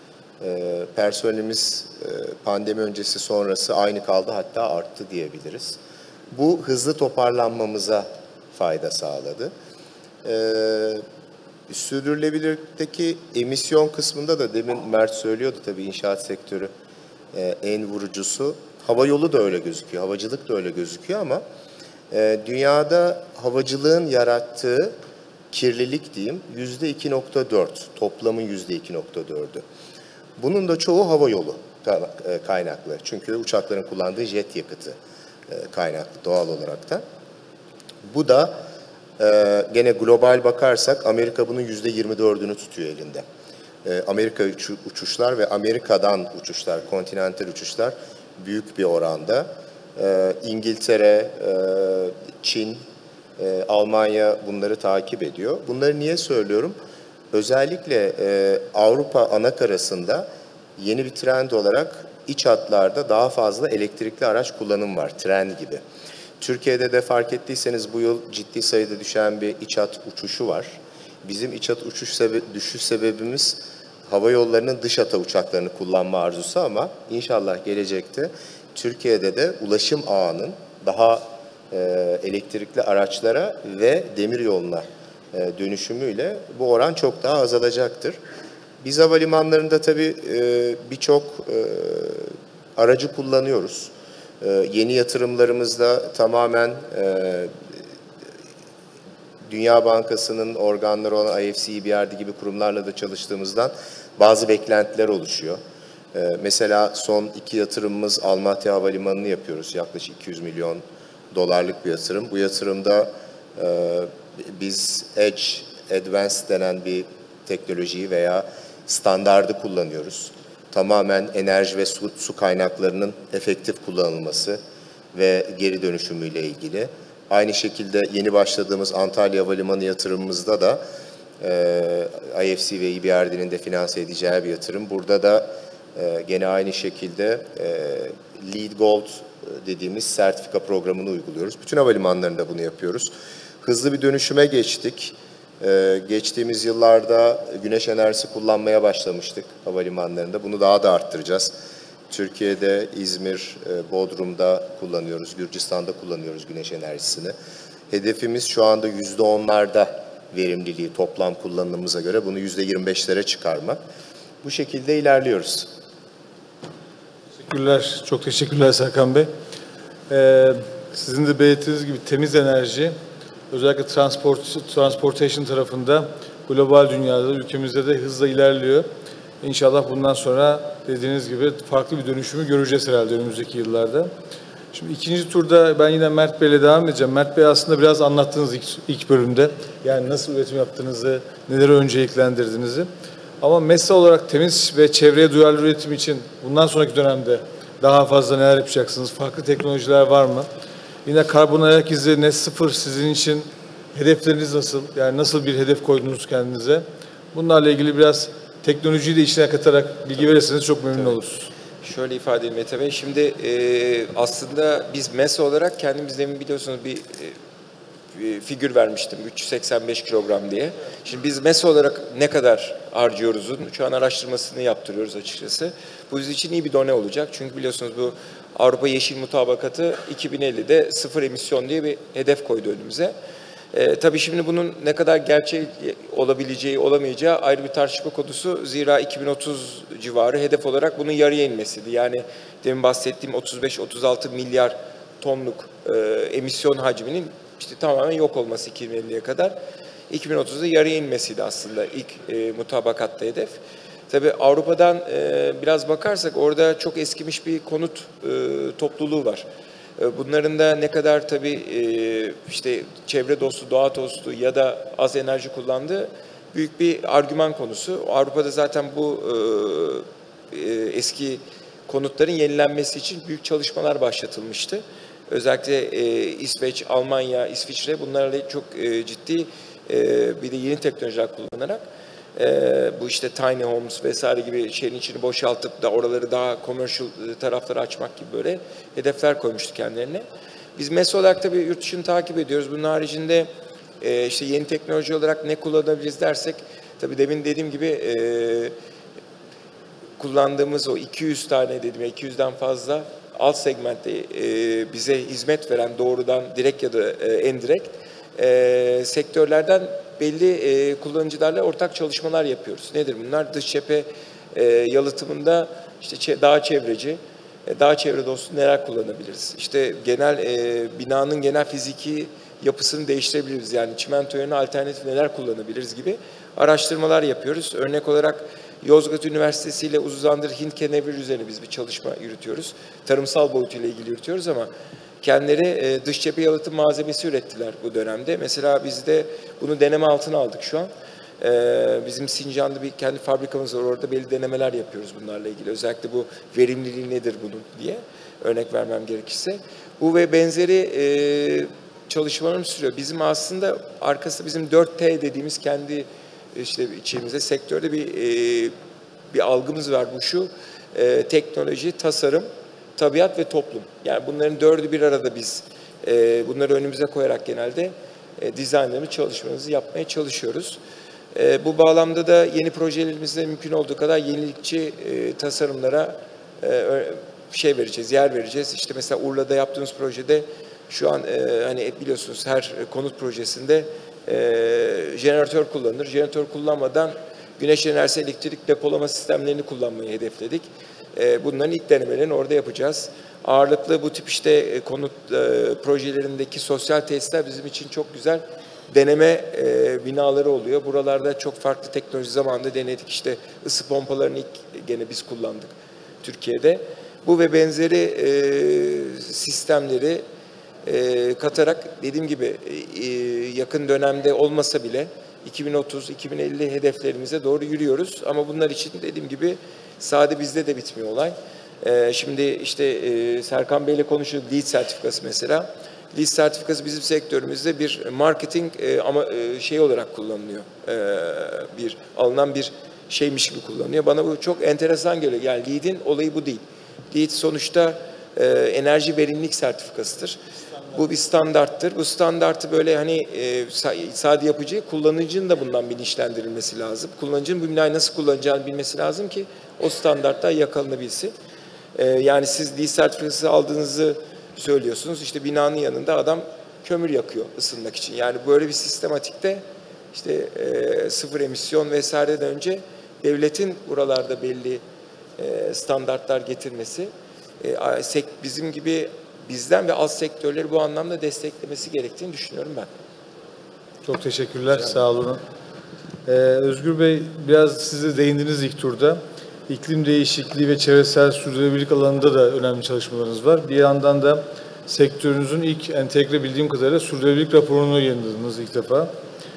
E, personelimiz e, pandemi öncesi sonrası aynı kaldı, hatta arttı diyebiliriz. Bu hızlı toparlanmamıza fayda sağladı. E, Sürdürülebilirlikteki emisyon kısmında da demin Mert söylüyordu tabii inşaat sektörü e, en vurucusu. Hava yolu da öyle gözüküyor, havacılık da öyle gözüküyor ama e, dünyada havacılığın yarattığı kirlilik diyeyim yüzde iki nokta dört, toplamın yüzde iki nokta dördü. Bunun da çoğu hava yolu kaynaklı. Çünkü uçakların kullandığı jet yakıtı kaynaklı doğal olarak da. Bu da e, gene global bakarsak Amerika bunun yüzde yirmi dördünü tutuyor elinde. E, Amerika uçuşlar ve Amerika'dan uçuşlar, kontinental uçuşlar büyük bir oranda. E, İngiltere, e, Çin, e, Almanya bunları takip ediyor. Bunları niye söylüyorum? özellikle e, Avrupa anakarasında yeni bir trend olarak iç hatlarda daha fazla elektrikli araç kullanım var, tren gibi. Türkiye'de de fark ettiyseniz bu yıl ciddi sayıda düşen bir iç hat uçuşu var. Bizim iç hat uçuş sebe düşüş sebebimiz hava yollarının dış hata uçaklarını kullanma arzusu ama inşallah gelecekte Türkiye'de de ulaşım ağının daha e, elektrikli araçlara ve demir yoluna e, dönüşümüyle bu oran çok daha azalacaktır. Biz havalimanlarında tabii e, birçok e, aracı kullanıyoruz. E, yeni yatırımlarımızda tamamen e, Dünya Bankası'nın organları olan I F C, E B R D gibi kurumlarla da çalıştığımızdan bazı beklentiler oluşuyor. Ee, mesela son iki yatırımımız Almatya Havalimanı'nı yapıyoruz. Yaklaşık iki yüz milyon dolarlık bir yatırım. Bu yatırımda e, biz Edge, Advanced denen bir teknolojiyi veya standardı kullanıyoruz. Tamamen enerji ve su, su kaynaklarının efektif kullanılması ve geri dönüşümüyle ilgili. Aynı şekilde yeni başladığımız Antalya Havalimanı yatırımımızda da e, I F C ve E B R D'nin de finanse edeceği bir yatırım. Burada da e, gene aynı şekilde e, LEED Gold dediğimiz sertifika programını uyguluyoruz. Bütün havalimanlarında bunu yapıyoruz. Hızlı bir dönüşüme geçtik. E, geçtiğimiz yıllarda güneş enerjisi kullanmaya başlamıştık havalimanlarında. Bunu daha da arttıracağız. Türkiye'de, İzmir, Bodrum'da kullanıyoruz, Gürcistan'da kullanıyoruz güneş enerjisini. Hedefimiz şu anda yüzde onlarda verimliliği toplam kullanımımıza göre bunu yüzde yirmi beşlere çıkarmak. Bu şekilde ilerliyoruz. Teşekkürler, çok teşekkürler Serkan Bey. Ee, sizin de belirttiğiniz gibi temiz enerji, özellikle transport, transportation tarafında global dünyada, ülkemizde de hızla ilerliyor. İnşallah bundan sonra dediğiniz gibi farklı bir dönüşümü göreceğiz herhalde önümüzdeki yıllarda. Şimdi ikinci turda ben yine Mert Bey'le devam edeceğim. Mert Bey aslında biraz anlattınız ilk, ilk bölümde. Yani nasıl üretim yaptığınızı, neleri önceliklendirdiğinizi. Ama mesele olarak temiz ve çevreye duyarlı üretim için bundan sonraki dönemde daha fazla neler yapacaksınız? Farklı teknolojiler var mı? Yine karbon ayak izi net sıfır sizin için hedefleriniz nasıl? Yani nasıl bir hedef koydunuz kendinize? Bunlarla ilgili biraz teknolojiyi de içine katarak bilgi verirseniz çok memnun oluruz. Şöyle ifade edeyim Mete Bey. Şimdi e, aslında biz MES olarak kendimiz demin biliyorsunuz bir, e, bir figür vermiştim. üç yüz seksen beş kilogram diye. Şimdi biz MES olarak ne kadar harcıyoruzun şu an araştırmasını yaptırıyoruz açıkçası. Bu bizim için iyi bir done olacak. Çünkü biliyorsunuz bu Avrupa Yeşil Mutabakatı iki bin ellide sıfır emisyon diye bir hedef koydu önümüze. E, tabii şimdi bunun ne kadar gerçek olabileceği, olamayacağı ayrı bir tartışma konusu. Zira iki bin otuz civarı hedef olarak bunun yarıya inmesiydi. Yani demin bahsettiğim otuz beş otuz altı milyar tonluk e, emisyon hacminin işte tamamen yok olması iki bin elliye kadar. iki bin otuzda yarıya inmesiydi aslında ilk e, mutabakatta hedef. Tabii Avrupa'dan e, biraz bakarsak orada çok eskimiş bir konut e, topluluğu var. Bunların da ne kadar tabii işte çevre dostu, doğa dostu ya da az enerji kullandığı büyük bir argüman konusu. Avrupa'da zaten bu eski konutların yenilenmesi için büyük çalışmalar başlatılmıştı. Özellikle İsveç, Almanya, İsviçre bunlarla çok ciddi bir de yeni teknolojiler kullanarak Ee, bu işte tiny homes vesaire gibi şeyin içini boşaltıp da oraları daha commercial taraflara açmak gibi böyle hedefler koymuştu kendilerine. Biz MES olarak tabii yurt dışını takip ediyoruz. Bunun haricinde e, işte yeni teknoloji olarak ne kullanabiliriz dersek, tabii demin dediğim gibi e, kullandığımız o iki yüz tane dedim, iki yüzden fazla alt segmentte e, bize hizmet veren doğrudan direkt ya da e, endirekt e, sektörlerden belli e, kullanıcılarla ortak çalışmalar yapıyoruz. Nedir bunlar? Dış cephe e, yalıtımında işte çe daha çevreci, e, daha çevre dostu neler kullanabiliriz? İşte genel e, binanın genel fiziki yapısını değiştirebiliriz. Yani çimento yerine alternatif neler kullanabiliriz gibi araştırmalar yapıyoruz. Örnek olarak Yozgat Üniversitesi ile uzun zamandır Hint kenevir üzerine biz bir çalışma yürütüyoruz. Tarımsal boyutuyla ilgili yürütüyoruz ama kendileri dış cephe yalıtım malzemesi ürettiler bu dönemde. Mesela biz de bunu deneme altına aldık şu an. Bizim Sincan'da bir kendi fabrikamız var. Orada belli denemeler yapıyoruz bunlarla ilgili. Özellikle bu verimliliği nedir bunun diye örnek vermem gerekirse. Bu ve benzeri çalışmalarımız sürüyor. Bizim aslında arkasında bizim dört T dediğimiz kendi işte içimizde sektörde bir e, bir algımız var. Bu şu, e, teknoloji, tasarım, tabiat ve toplum. Yani bunların dördü bir arada biz e, bunları önümüze koyarak genelde e, dizaynlarımız, çalışmalarımızı yapmaya çalışıyoruz. E, bu bağlamda da yeni projelerimizde mümkün olduğu kadar yenilikçi e, tasarımlara e, şey vereceğiz, yer vereceğiz. İşte mesela Urla'da yaptığımız projede şu an e, hani biliyorsunuz her konut projesinde e, jeneratör kullanılır. Jeneratör kullanmadan güneş enerjisi elektrik depolama sistemlerini kullanmayı hedefledik. E, bunların ilk denemelerini orada yapacağız. Ağırlıklı bu tip işte e, konut e, projelerindeki sosyal tesisler bizim için çok güzel deneme e, binaları oluyor. Buralarda çok farklı teknoloji zamanında denedik. İşte ısı pompalarını ilk gene biz kullandık Türkiye'de. Bu ve benzeri e, sistemleri e, katarak dediğim gibi e, yakın dönemde olmasa bile iki bin otuz iki bin elli hedeflerimize doğru yürüyoruz. Ama bunlar için dediğim gibi sade bizde de bitmiyor olay. E, şimdi işte e, Serkan Bey'le konuşuyoruz. LEED sertifikası mesela. LEED sertifikası bizim sektörümüzde bir marketing e, ama e, şey olarak kullanılıyor. E, bir alınan bir şeymiş gibi kullanılıyor. Bana bu çok enteresan geliyor. Yani LEED'in olayı bu değil. LEED sonuçta e, enerji verimlilik sertifikasıdır. Bu bir standarttır. Bu standartı böyle hani e, sade yapıcı, kullanıcının da bundan bilinçlendirilmesi lazım. Kullanıcının bu binayı nasıl kullanacağını bilmesi lazım ki o standartlar yakalanabilsin. E, yani siz LEED sertifikası aldığınızı söylüyorsunuz. İşte binanın yanında adam kömür yakıyor ısınmak için. Yani böyle bir sistematikte işte e, sıfır emisyon vesaireden önce devletin buralarda belli e, standartlar getirmesi, e, sek, bizim gibi bizden ve alt sektörleri bu anlamda desteklemesi gerektiğini düşünüyorum ben. Çok teşekkürler, sağ olun. Ee, Özgür Bey, biraz size değindiniz ilk turda. İklim değişikliği ve çevresel sürdürülebilirlik alanında da önemli çalışmalarınız var. Bir yandan da sektörünüzün ilk entegre bildiğim kadarıyla sürdürülebilirlik raporunu yayınladınız ilk defa.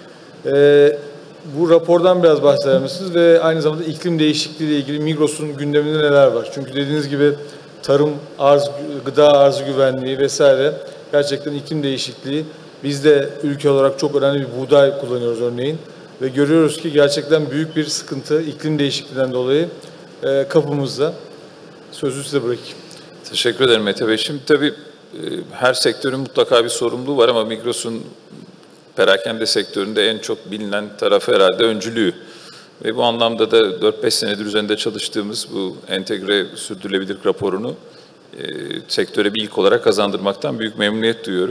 Ee, bu rapordan biraz bahseder misiniz ve aynı zamanda iklim değişikliği ile ilgili Migros'un gündeminde neler var? Çünkü dediğiniz gibi tarım, arz, gıda arzı güvenliği vesaire gerçekten iklim değişikliği. Biz de ülke olarak çok önemli bir buğday kullanıyoruz örneğin ve görüyoruz ki gerçekten büyük bir sıkıntı iklim değişikliğinden dolayı e, kapımızda. Sözü size bırakayım. Teşekkür ederim Mete Bey. Şimdi tabii e, her sektörün mutlaka bir sorumluluğu var ama Migros'un perakende sektöründe en çok bilinen tarafı herhalde öncülüğü. Ve bu anlamda da dört beş senedir üzerinde çalıştığımız bu entegre sürdürülebilirlik raporunu e, sektöre bir ilk olarak kazandırmaktan büyük memnuniyet duyuyorum.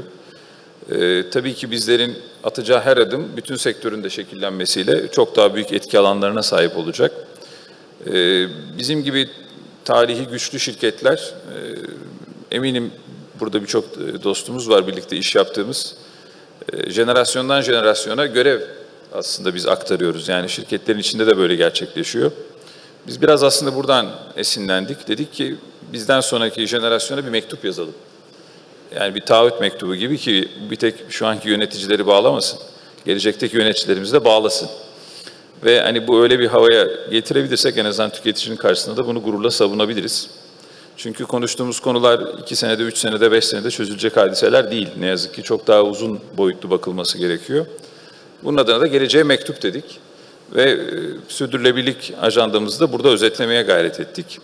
E, tabii ki bizlerin atacağı her adım bütün sektörün de şekillenmesiyle çok daha büyük etki alanlarına sahip olacak. E, bizim gibi tarihi güçlü şirketler, e, eminim burada birçok dostumuz var birlikte iş yaptığımız, e, jenerasyondan jenerasyona görev aslında biz aktarıyoruz. Yani şirketlerin içinde de böyle gerçekleşiyor. Biz biraz aslında buradan esinlendik. Dedik ki bizden sonraki jenerasyona bir mektup yazalım. Yani bir taahhüt mektubu gibi ki bir tek şu anki yöneticileri bağlamasın. Gelecekteki yöneticilerimizi de bağlasın. Ve hani bu öyle bir havaya getirebilirsek en azından tüketicinin karşısında da bunu gururla savunabiliriz. Çünkü konuştuğumuz konular iki senede, üç senede, beş senede çözülecek hadiseler değil. Ne yazık ki çok daha uzun boyutlu bakılması gerekiyor. Bunun adına da geleceğe mektup dedik ve e, sürdürülebilirlik ajandamızı da burada özetlemeye gayret ettik.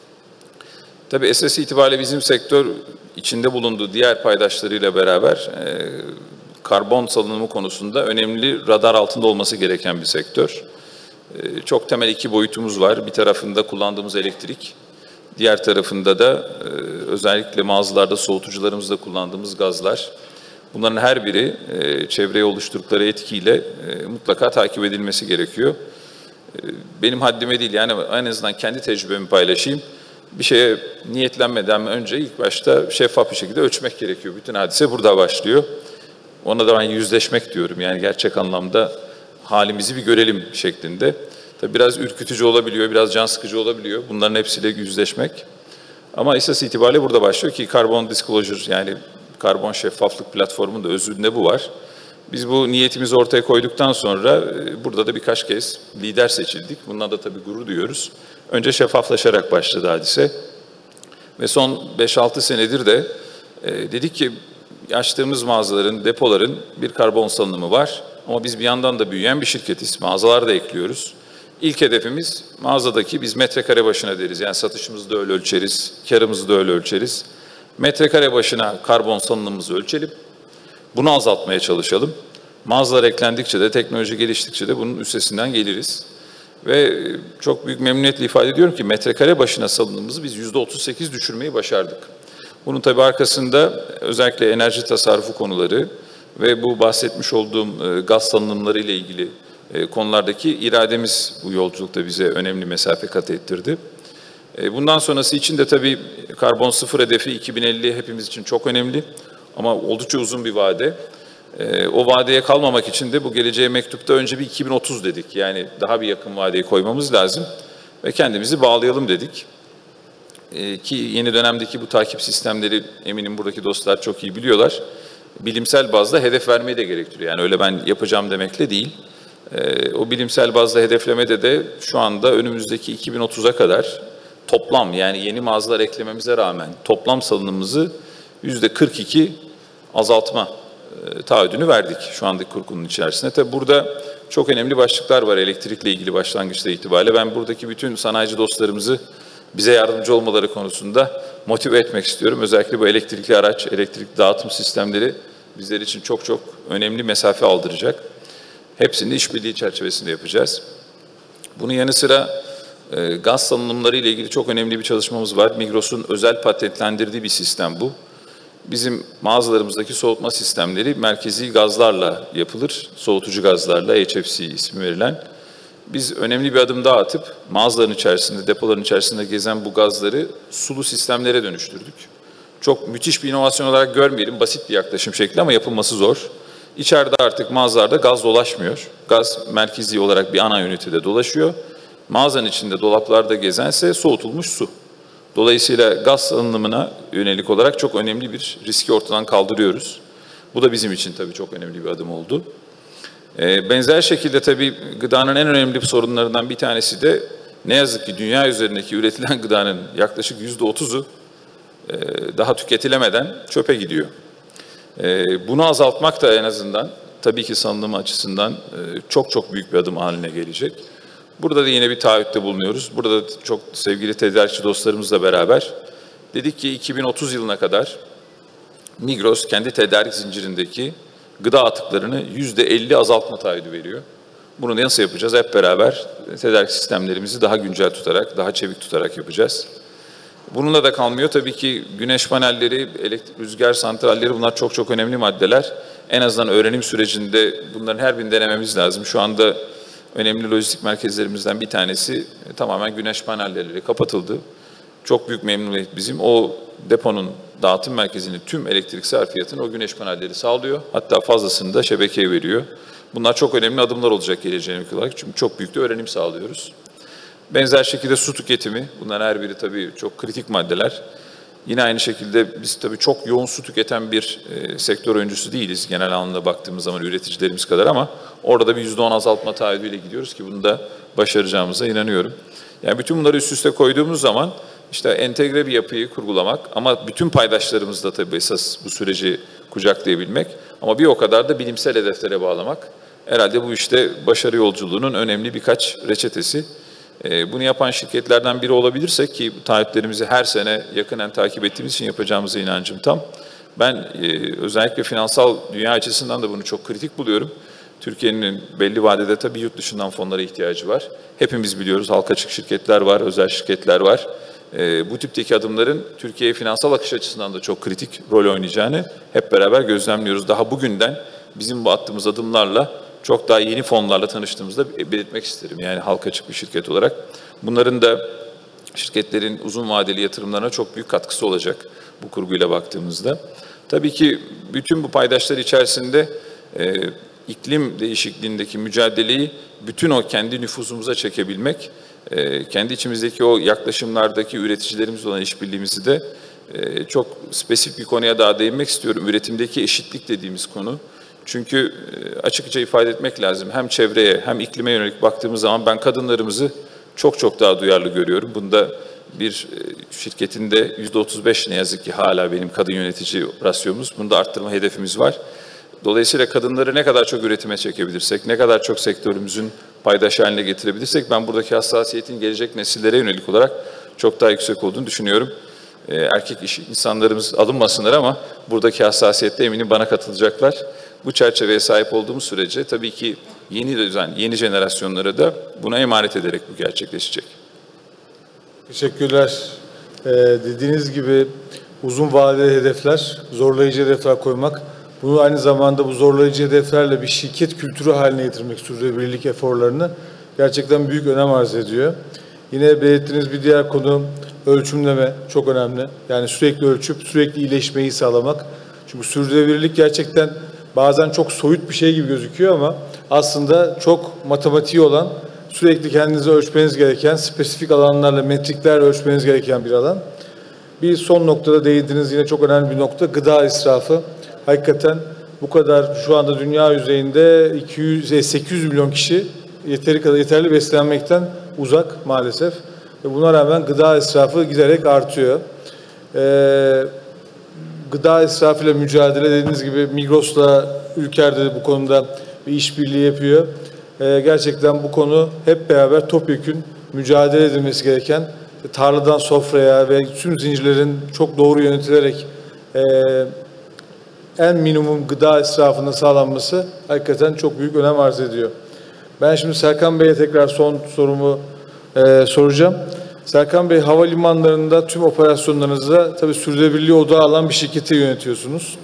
Tabii esas itibariyle bizim sektör içinde bulunduğu diğer paydaşlarıyla beraber e, karbon salınımı konusunda önemli radar altında olması gereken bir sektör. E, çok temel iki boyutumuz var. Bir tarafında kullandığımız elektrik, diğer tarafında da e, özellikle mağazalarda soğutucularımızda kullandığımız gazlar. Bunların her biri e, çevreye oluşturdukları etkiyle e, mutlaka takip edilmesi gerekiyor. E, benim haddime değil, yani en azından kendi tecrübemi paylaşayım. Bir şeye niyetlenmeden önce ilk başta şeffaf bir şekilde ölçmek gerekiyor. Bütün hadise burada başlıyor. Ona da ben yüzleşmek diyorum. Yani gerçek anlamda halimizi bir görelim şeklinde. Tabii biraz ürkütücü olabiliyor, biraz can sıkıcı olabiliyor. Bunların hepsiyle yüzleşmek. Ama esas itibariyle burada başlıyor ki Carbon Disclosure, yani karbon şeffaflık platformunun da özünde bu var. Biz bu niyetimizi ortaya koyduktan sonra burada da birkaç kez lider seçildik. Bundan da tabii gurur duyuyoruz. Önce şeffaflaşarak başladı hadise. Ve son beş altı senedir de e, dedik ki açtığımız mağazaların, depoların bir karbon salınımı var. Ama biz bir yandan da büyüyen bir şirketiz. Mağazalar da ekliyoruz. İlk hedefimiz mağazadaki biz metrekare başına deriz. Yani satışımızı da öyle ölçeriz, karımızı da öyle ölçeriz. Metrekare başına karbon salınımımızı ölçelim. Bunu azaltmaya çalışalım. Mağazalar eklendikçe de, teknoloji geliştikçe de bunun üstesinden geliriz. Ve çok büyük memnuniyetle ifade ediyorum ki metrekare başına salınımımızı biz yüzde otuz sekiz düşürmeyi başardık. Bunun tabii arkasında özellikle enerji tasarrufu konuları ve bu bahsetmiş olduğum gaz salınımları ile ilgili konulardaki irademiz bu yolculukta bize önemli mesafe kat ettirdi. Bundan sonrası için de tabii karbon sıfır hedefi iki bin elli hepimiz için çok önemli ama oldukça uzun bir vade. O vadeye kalmamak için de bu geleceğe mektupta önce bir iki bin otuz dedik. Yani daha bir yakın vadeyi koymamız lazım ve kendimizi bağlayalım dedik. Ki yeni dönemdeki bu takip sistemleri eminim buradaki dostlar çok iyi biliyorlar. Bilimsel bazda hedef vermeyi de gerektiriyor. Yani öyle ben yapacağım demekle değil. O bilimsel bazda hedeflemede de şu anda önümüzdeki iki bin otuza kadar toplam, yani yeni mağazalar eklememize rağmen toplam salınımımızı yüzde kırk iki azaltma taahhüdünü verdik şu andaki kurgunun içerisinde. Tabii burada çok önemli başlıklar var elektrikle ilgili başlangıçta itibariyle. Ben buradaki bütün sanayici dostlarımızı bize yardımcı olmaları konusunda motive etmek istiyorum. Özellikle bu elektrikli araç, elektrik dağıtım sistemleri bizler için çok çok önemli mesafe aldıracak. Hepsini işbirliği çerçevesinde yapacağız. Bunun yanı sıra e, gaz salınımları ile ilgili çok önemli bir çalışmamız var. Migros'un özel patentlendirdiği bir sistem bu. Bizim mağazalarımızdaki soğutma sistemleri merkezi gazlarla yapılır. Soğutucu gazlarla, H F C ismi verilen. Biz önemli bir adım daha atıp mağazaların içerisinde, depoların içerisinde gezen bu gazları sulu sistemlere dönüştürdük. Çok müthiş bir inovasyon olarak görmeyelim, basit bir yaklaşım şekli ama yapılması zor. İçeride artık mağazalarda gaz dolaşmıyor. Gaz merkezi olarak bir ana ünitede dolaşıyor. Mağazanın içinde dolaplarda gezense soğutulmuş su. Dolayısıyla gaz salınımına yönelik olarak çok önemli bir riski ortadan kaldırıyoruz. Bu da bizim için tabii çok önemli bir adım oldu. Ee, benzer şekilde tabii gıdanın en önemli sorunlarından bir tanesi de ne yazık ki dünya üzerindeki üretilen gıdanın yaklaşık yüzde otuzu e, daha tüketilemeden çöpe gidiyor. E, bunu azaltmak da en azından tabii ki salınımı açısından e, çok çok büyük bir adım haline gelecek. Burada da yine bir taahhütte bulunuyoruz. Burada da çok sevgili tedarikçi dostlarımızla beraber dedik ki iki bin otuz yılına kadar Migros kendi tedarik zincirindeki gıda atıklarını yüzde elli azaltma taahhüdü veriyor. Bunu nasıl yapacağız? Hep beraber tedarik sistemlerimizi daha güncel tutarak, daha çevik tutarak yapacağız. Bununla da kalmıyor. Tabii ki güneş panelleri, elektrik, rüzgar santralleri bunlar çok çok önemli maddeler. En azından öğrenim sürecinde bunların her birini denememiz lazım. Şu anda önemli lojistik merkezlerimizden bir tanesi tamamen güneş panelleriyle kapatıldı. Çok büyük memnuniyet bizim. O deponun dağıtım merkezinin tüm elektrik sarfiyatını o güneş panelleri sağlıyor. Hatta fazlasını da şebekeye veriyor. Bunlar çok önemli adımlar olacak geleceğe yönelik olarak. Çünkü çok büyük de öğrenim sağlıyoruz. Benzer şekilde su tüketimi. Bunların her biri tabii çok kritik maddeler. Yine aynı şekilde biz tabii çok yoğun su tüketen bir e, sektör oyuncusu değiliz. Genel anlamda baktığımız zaman üreticilerimiz kadar ama orada da bir yüzde on azaltma taahhüdüyle gidiyoruz ki bunu da başaracağımıza inanıyorum. Yani bütün bunları üst üste koyduğumuz zaman işte entegre bir yapıyı kurgulamak ama bütün paydaşlarımızla tabii esas bu süreci kucaklayabilmek ama bir o kadar da bilimsel hedeflere bağlamak. Herhalde bu işte başarı yolculuğunun önemli birkaç reçetesi. Bunu yapan şirketlerden biri olabilirsek ki taahhütlerimizi her sene yakından takip ettiğimiz için yapacağımıza inancım tam. Ben özellikle finansal dünya açısından da bunu çok kritik buluyorum. Türkiye'nin belli vadede tabii yurt dışından fonlara ihtiyacı var. Hepimiz biliyoruz halka açık şirketler var, özel şirketler var. Bu tipteki adımların Türkiye'ye finansal akış açısından da çok kritik rol oynayacağını hep beraber gözlemliyoruz. Daha bugünden bizim bu attığımız adımlarla çok daha yeni fonlarla tanıştığımızda belirtmek isterim. Yani halka açık bir şirket olarak. Bunların da şirketlerin uzun vadeli yatırımlarına çok büyük katkısı olacak bu kurguyla baktığımızda. Tabii ki bütün bu paydaşlar içerisinde e, iklim değişikliğindeki mücadeleyi bütün o kendi nüfuzumuza çekebilmek, e, kendi içimizdeki o yaklaşımlardaki üreticilerimizle olan işbirliğimizi de e, çok spesifik bir konuya daha değinmek istiyorum. Üretimdeki eşitlik dediğimiz konu. Çünkü açıkça ifade etmek lazım. Hem çevreye hem iklime yönelik baktığımız zaman ben kadınlarımızı çok çok daha duyarlı görüyorum. Bunda bir şirketin de yüzde otuz beş ne yazık ki hala benim kadın yönetici rasyomuz. Bunda arttırma hedefimiz var. Dolayısıyla kadınları ne kadar çok üretime çekebilirsek, ne kadar çok sektörümüzün paydaş haline getirebilirsek ben buradaki hassasiyetin gelecek nesillere yönelik olarak çok daha yüksek olduğunu düşünüyorum. Ee, erkek iş insanlarımız alınmasınlar ama buradaki hassasiyette eminim bana katılacaklar. Bu çerçeveye sahip olduğumuz sürece tabii ki yeni düzen, yeni jenerasyonlara da buna emanet ederek bu gerçekleşecek. Teşekkürler. Ee, dediğiniz gibi uzun vadeli hedefler, zorlayıcı hedefler koymak, bunu aynı zamanda bu zorlayıcı hedeflerle bir şirket kültürü haline getirmek, sürdürülebilirlik eforlarını gerçekten büyük önem arz ediyor. Yine belirttiğiniz bir diğer konu ölçümleme çok önemli. Yani sürekli ölçüp sürekli iyileşmeyi sağlamak. Çünkü sürdürülebilirlik gerçekten bazen çok soyut bir şey gibi gözüküyor ama aslında çok matematiği olan, sürekli kendinizi ölçmeniz gereken, spesifik alanlarla, metriklerle ölçmeniz gereken bir alan. Bir son noktada değindiğiniz yine çok önemli bir nokta, gıda israfı. Hakikaten bu kadar şu anda dünya yüzeyinde iki yüz sekiz yüz milyon kişi yeteri kadar yeterli beslenmekten uzak maalesef. Ve buna rağmen gıda israfı giderek artıyor. Ee, gıda israfıyla mücadele dediğiniz gibi Migros'la Ülker de bu konuda bir işbirliği yapıyor. Ee, gerçekten bu konu hep beraber topyekün mücadele edilmesi gereken, tarladan sofraya ve tüm zincirlerin çok doğru yönetilerek e, en minimum gıda israfının sağlanması hakikaten çok büyük önem arz ediyor. Ben şimdi Serkan Bey'e tekrar son sorumu e, soracağım. Serkan Bey, havalimanlarında tüm operasyonlarınızda tabii sürdürülebilirliği odağı alan bir şirketi yönetiyorsunuz.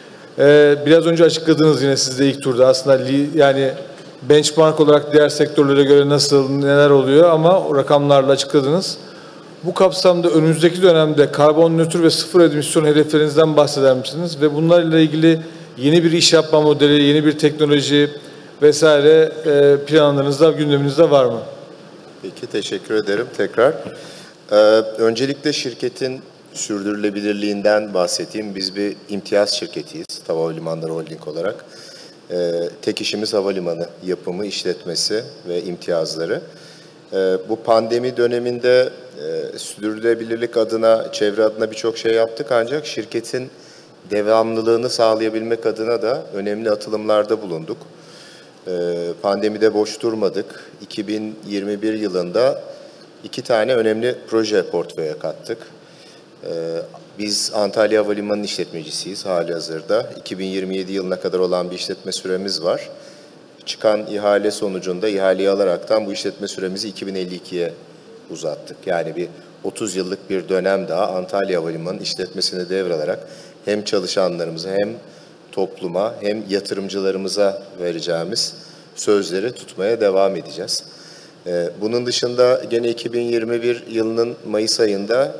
E, biraz önce açıkladınız yine siz de ilk turda aslında yani benchmark olarak diğer sektörlere göre nasıl, neler oluyor ama o rakamlarla açıkladınız. Bu kapsamda önümüzdeki dönemde karbon nötr ve sıfır emisyon hedeflerinizden bahseder misiniz? Ve bunlarla ilgili yeni bir iş yapma modeli, yeni bir teknoloji vesaire planlarınızda, gündeminizde var mı? Peki, teşekkür ederim tekrar. Ee, öncelikle şirketin sürdürülebilirliğinden bahsedeyim. Biz bir imtiyaz şirketiyiz, TAV Havalimanları Holding olarak. Ee, tek işimiz havalimanı yapımı, işletmesi ve imtiyazları. Ee, bu pandemi döneminde e, sürdürülebilirlik adına, çevre adına birçok şey yaptık ancak şirketin devamlılığını sağlayabilmek adına da önemli atılımlarda bulunduk. Ee, pandemide boş durmadık. iki bin yirmi bir yılında iki tane önemli proje portföye kattık. Ee, biz Antalya Havalimanı'nın işletmecisiyiz halihazırda. iki bin yirmi yedi yılına kadar olan bir işletme süremiz var. Çıkan ihale sonucunda ihaleyi alaraktan bu işletme süremizi iki bin elli ikiye uzattık. Yani bir otuz yıllık bir dönem daha Antalya Havalimanı'nın işletmesini devralarak hem çalışanlarımıza hem topluma hem yatırımcılarımıza vereceğimiz sözleri tutmaya devam edeceğiz. Bunun dışında gene iki bin yirmi bir yılının Mayıs ayında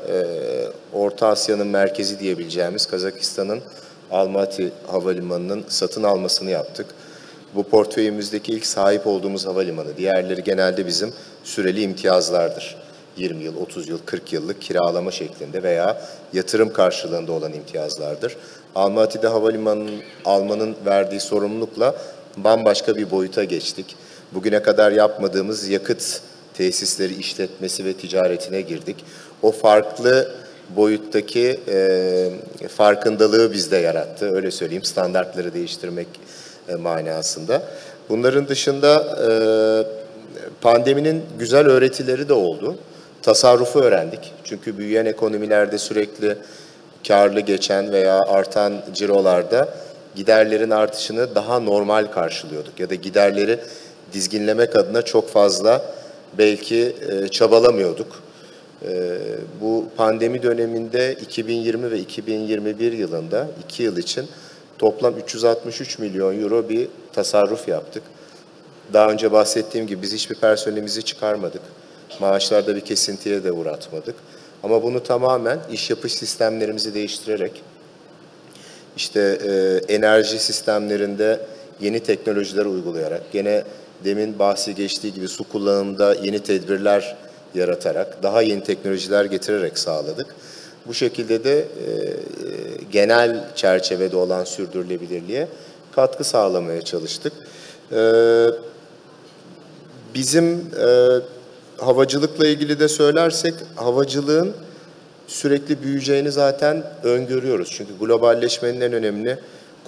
Orta Asya'nın merkezi diyebileceğimiz Kazakistan'ın Almaty Havalimanı'nın satın almasını yaptık. Bu portföyümüzdeki ilk sahip olduğumuz havalimanı. Diğerleri genelde bizim süreli imtiyazlardır. yirmi yıl, otuz yıl, kırk yıllık kiralama şeklinde veya yatırım karşılığında olan imtiyazlardır. Almaty'de havalimanının almanın verdiği sorumlulukla bambaşka bir boyuta geçtik. Bugüne kadar yapmadığımız yakıt tesisleri işletmesi ve ticaretine girdik. O farklı boyuttaki e, farkındalığı bizde yarattı. Öyle söyleyeyim, standartları değiştirmek e, manasında. Bunların dışında e, pandeminin güzel öğretileri de oldu. Tasarrufu öğrendik. Çünkü büyüyen ekonomilerde sürekli karlı geçen veya artan cirolarda giderlerin artışını daha normal karşılıyorduk. Ya da giderleri dizginlemek adına çok fazla belki e, çabalamıyorduk. E, bu pandemi döneminde iki bin yirmi ve iki bin yirmi bir yılında iki yıl için toplam üç yüz altmış üç milyon euro bir tasarruf yaptık. Daha önce bahsettiğim gibi biz hiçbir personelimizi çıkarmadık. Maaşlarda bir kesintiye de uğratmadık. Ama bunu tamamen iş yapış sistemlerimizi değiştirerek, işte e, enerji sistemlerinde yeni teknolojiler uygulayarak, gene demin bahsi geçtiği gibi su kullanımında yeni tedbirler yaratarak, daha yeni teknolojiler getirerek sağladık. Bu şekilde de e, genel çerçevede olan sürdürülebilirliğe katkı sağlamaya çalıştık. E, bizim e, havacılıkla ilgili de söylersek, havacılığın sürekli büyüyeceğini zaten öngörüyoruz. Çünkü globalleşmenin en önemli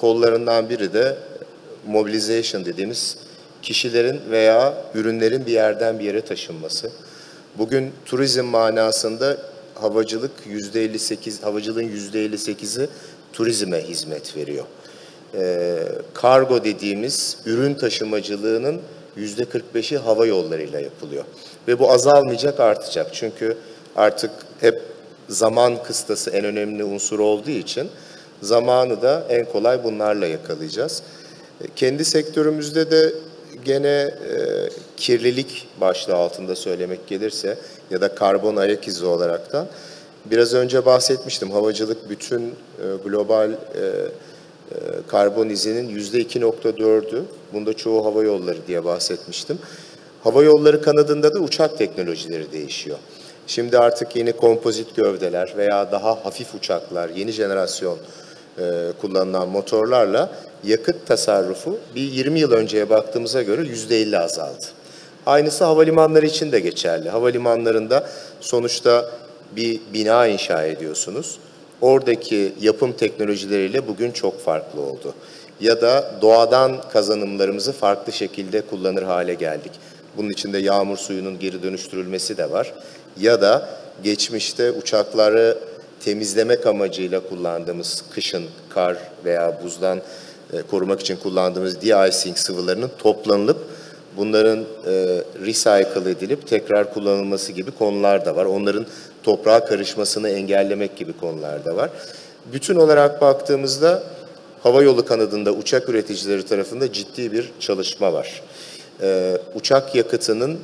kollarından biri de mobilization dediğimiz kişilerin veya ürünlerin bir yerden bir yere taşınması. Bugün turizm manasında havacılık yüzde elli sekiz, havacılığın yüzde elli sekizi turizme hizmet veriyor. Ee, kargo dediğimiz ürün taşımacılığının yüzde kırk beşi hava yollarıyla yapılıyor. Ve bu azalmayacak, artacak. Çünkü artık hep zaman kıstası en önemli unsur olduğu için zamanı da en kolay bunlarla yakalayacağız. Kendi sektörümüzde de gene e, kirlilik başlığı altında söylemek gelirse ya da karbon ayak izi olaraktan biraz önce bahsetmiştim. Havacılık bütün e, global e, e, karbon izinin yüzde iki nokta dördü. Bunda çoğu hava yolları diye bahsetmiştim. Hava yolları kanadında da uçak teknolojileri değişiyor. Şimdi artık yeni kompozit gövdeler veya daha hafif uçaklar, yeni jenerasyon e, kullanılan motorlarla yakıt tasarrufu bir yirmi yıl önceye baktığımıza göre yüzde elli azaldı. Aynısı havalimanları için de geçerli. Havalimanlarında sonuçta bir bina inşa ediyorsunuz. Oradaki yapım teknolojileriyle bugün çok farklı oldu. Ya da doğadan kazanımlarımızı farklı şekilde kullanır hale geldik. Bunun içinde yağmur suyunun geri dönüştürülmesi de var. Ya da geçmişte uçakları temizlemek amacıyla kullandığımız kışın kar veya buzdan e, korumak için kullandığımız de-icing sıvılarının toplanılıp bunların e, recycle edilip tekrar kullanılması gibi konular da var. Onların toprağa karışmasını engellemek gibi konular da var. Bütün olarak baktığımızda havayolu kanadında uçak üreticileri tarafında ciddi bir çalışma var. Ee, uçak yakıtının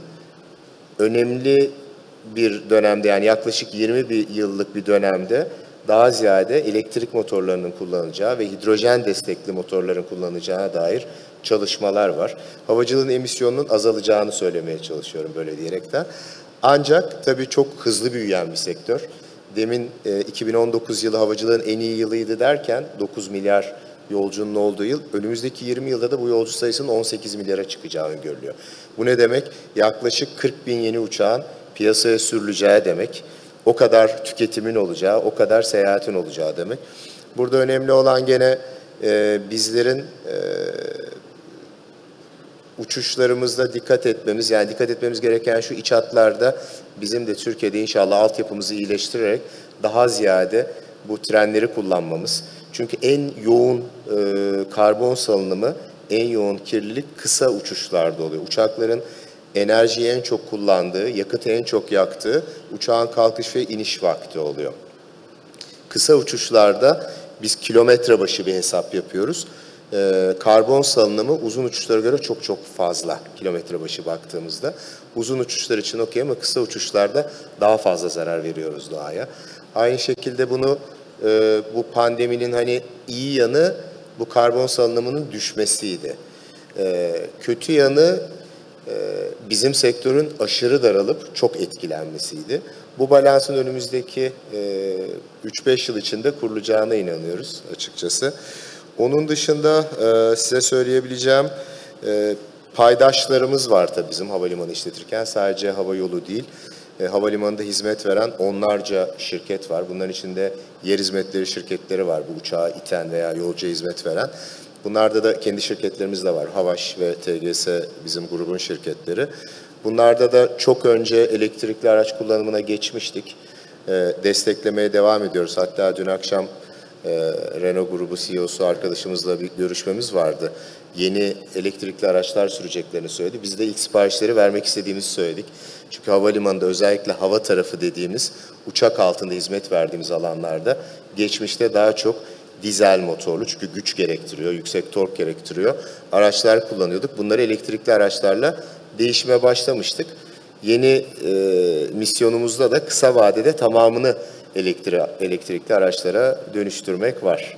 önemli bir dönemde, yani yaklaşık yirmi bir yıllık bir dönemde daha ziyade elektrik motorlarının kullanılacağı ve hidrojen destekli motorların kullanılacağına dair çalışmalar var. Havacılığın emisyonunun azalacağını söylemeye çalışıyorum böyle diyerekten. Ancak tabii çok hızlı büyüyen bir sektör. Demin e, iki bin on dokuz yılı havacılığın en iyi yılıydı derken dokuz milyar yolcunun olduğu yıl, önümüzdeki yirmi yılda da bu yolcu sayısının on sekiz milyara çıkacağı öngörülüyor. Bu ne demek? Yaklaşık kırk bin yeni uçağın piyasaya sürüleceği demek. O kadar tüketimin olacağı, o kadar seyahatin olacağı demek. Burada önemli olan gene e, bizlerin e, uçuşlarımızda dikkat etmemiz, yani dikkat etmemiz gereken şu iç hatlarda bizim de Türkiye'de inşallah altyapımızı iyileştirerek daha ziyade bu trenleri kullanmamız. Çünkü en yoğun e, karbon salınımı, en yoğun kirlilik kısa uçuşlarda oluyor. Uçakların enerjiyi en çok kullandığı, yakıtı en çok yaktığı uçağın kalkış ve iniş vakti oluyor. Kısa uçuşlarda biz kilometre başı bir hesap yapıyoruz. Ee, karbon salınımı uzun uçuşlara göre çok çok fazla kilometre başı baktığımızda. Uzun uçuşlar için okey ama kısa uçuşlarda daha fazla zarar veriyoruz doğaya. Aynı şekilde bunu e, bu pandeminin hani iyi yanı bu karbon salınımının düşmesiydi. E, kötü yanı e, bizim sektörün aşırı daralıp çok etkilenmesiydi. Bu balansın önümüzdeki e, üç beş yıl içinde kurulacağına inanıyoruz açıkçası. Onun dışında e, size söyleyebileceğim e, paydaşlarımız var tabii bizim havalimanı işletirken. Sadece havayolu değil, e, havalimanında hizmet veren onlarca şirket var. Bunların içinde yer hizmetleri şirketleri var, bu uçağı iten veya yolcuya hizmet veren. Bunlarda da kendi şirketlerimiz de var. Havaş ve T G S bizim grubun şirketleri. Bunlarda da çok önce elektrikli araç kullanımına geçmiştik. E, desteklemeye devam ediyoruz. Hatta dün akşam e, Renault grubu C E O'su arkadaşımızla bir görüşmemiz vardı. Yeni elektrikli araçlar süreceklerini söyledi. Biz de ilk siparişleri vermek istediğimizi söyledik. Çünkü havalimanında özellikle hava tarafı dediğimiz uçak altında hizmet verdiğimiz alanlarda geçmişte daha çok dizel motorlu, çünkü güç gerektiriyor, yüksek tork gerektiriyor. Araçlar kullanıyorduk. Bunları elektrikli araçlarla değişime başlamıştık. Yeni e, misyonumuzda da kısa vadede tamamını elektri, elektrikli araçlara dönüştürmek var.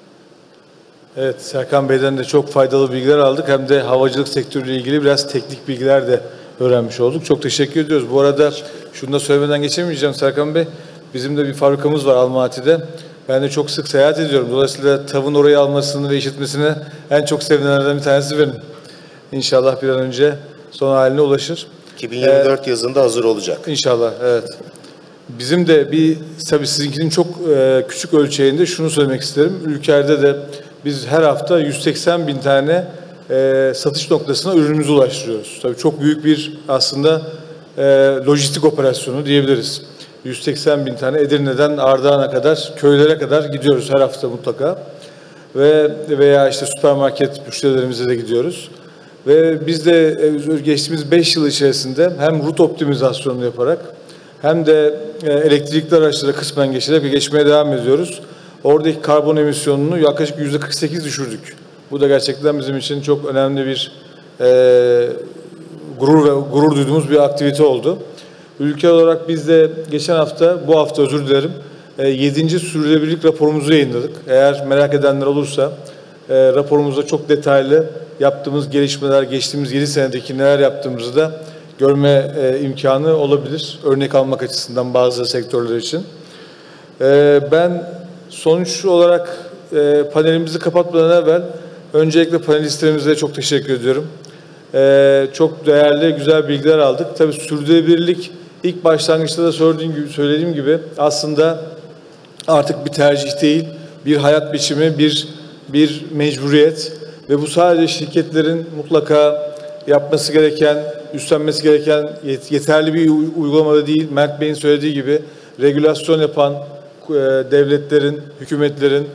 Evet, Serkan Bey'den de çok faydalı bilgiler aldık. Hem de havacılık sektörüyle ilgili biraz teknik bilgiler de öğrenmiş olduk. Çok teşekkür ediyoruz. Bu arada şunu da söylemeden geçemeyeceğim Serkan Bey. Bizim de bir fabrikamız var Almaty'de. Ben de çok sık seyahat ediyorum. Dolayısıyla TAV'ın orayı almasını ve işletmesini en çok sevinenlerden bir tanesi benim. İnşallah bir an önce son haline ulaşır. iki bin yirmi dört ee, yazında hazır olacak. İnşallah, evet. Bizim de bir, tabii sizinkinin çok e, küçük ölçeğinde şunu söylemek isterim. Ülker'de de biz her hafta yüz seksen bin tane e, satış noktasına ürünümüzü ulaştırıyoruz. Tabii çok büyük bir aslında e, lojistik operasyonu diyebiliriz. yüz seksen bin tane Edirne'den Ardahan'a kadar, köylere kadar gidiyoruz her hafta mutlaka. Ve veya işte süpermarket müşterilerimize de gidiyoruz. Ve biz de geçtiğimiz beş yıl içerisinde hem rut optimizasyonu yaparak hem de elektrikli araçlara kısmen geçerek ve geçmeye devam ediyoruz. Oradaki karbon emisyonunu yaklaşık yüzde kırk sekiz düşürdük. Bu da gerçekten bizim için çok önemli bir e, gurur ve gurur duyduğumuz bir aktivite oldu. Ülke olarak biz de geçen hafta, bu hafta özür dilerim, yedinci sürdürülebilirlik raporumuzu yayınladık. Eğer merak edenler olursa e, raporumuzda çok detaylı yaptığımız gelişmeler, geçtiğimiz yedi senedeki neler yaptığımızı da görme e, imkanı olabilir. Örnek almak açısından bazı sektörler için. E, ben sonuç olarak e, panelimizi kapatmadan evvel öncelikle panelistlerimize çok teşekkür ediyorum. E, çok değerli, güzel bilgiler aldık. Tabii sürdürülebilirlik ilk başlangıçta da söylediğim gibi, söylediğim gibi aslında artık bir tercih değil, bir hayat biçimi, bir bir mecburiyet ve bu sadece şirketlerin mutlaka yapması gereken, üstlenmesi gereken yeterli bir uygulamada değil. Mert Bey'in söylediği gibi regülasyon yapan devletlerin, hükümetlerin,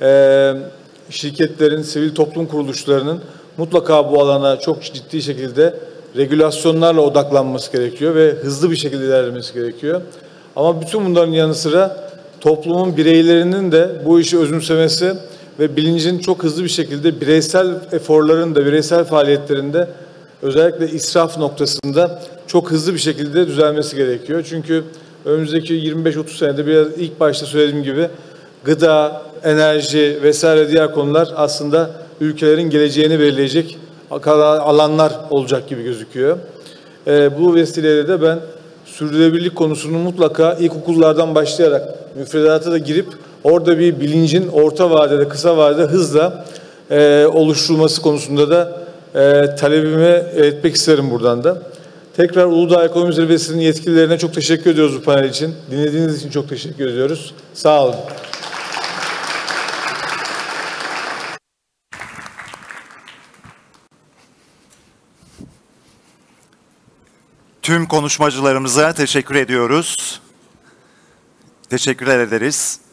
şirketlerin, sivil toplum kuruluşlarının mutlaka bu alana çok ciddi şekilde regülasyonlarla odaklanması gerekiyor ve hızlı bir şekilde ilerlemesi gerekiyor. Ama bütün bunların yanı sıra toplumun bireylerinin de bu işi özümsemesi ve bilincin çok hızlı bir şekilde bireysel eforların da, bireysel faaliyetlerinde özellikle israf noktasında çok hızlı bir şekilde düzelmesi gerekiyor. Çünkü önümüzdeki yirmi beş otuz senede biraz ilk başta söylediğim gibi gıda, enerji vesaire diğer konular aslında ülkelerin geleceğini belirleyecek alanlar olacak gibi gözüküyor. E, bu vesileyle de ben sürdürülebilirlik konusunu mutlaka ilkokullardan başlayarak müfredata da girip orada bir bilincin orta vadede, kısa vadede hızla e, oluşturulması konusunda da e, talebimi iletmek isterim buradan da. Tekrar Uludağ Ekonomi Zirvesi'nin yetkililerine çok teşekkür ediyoruz bu panel için. Dinlediğiniz için çok teşekkür ediyoruz. Sağ olun. Tüm konuşmacılarımıza teşekkür ediyoruz. Teşekkür ederiz.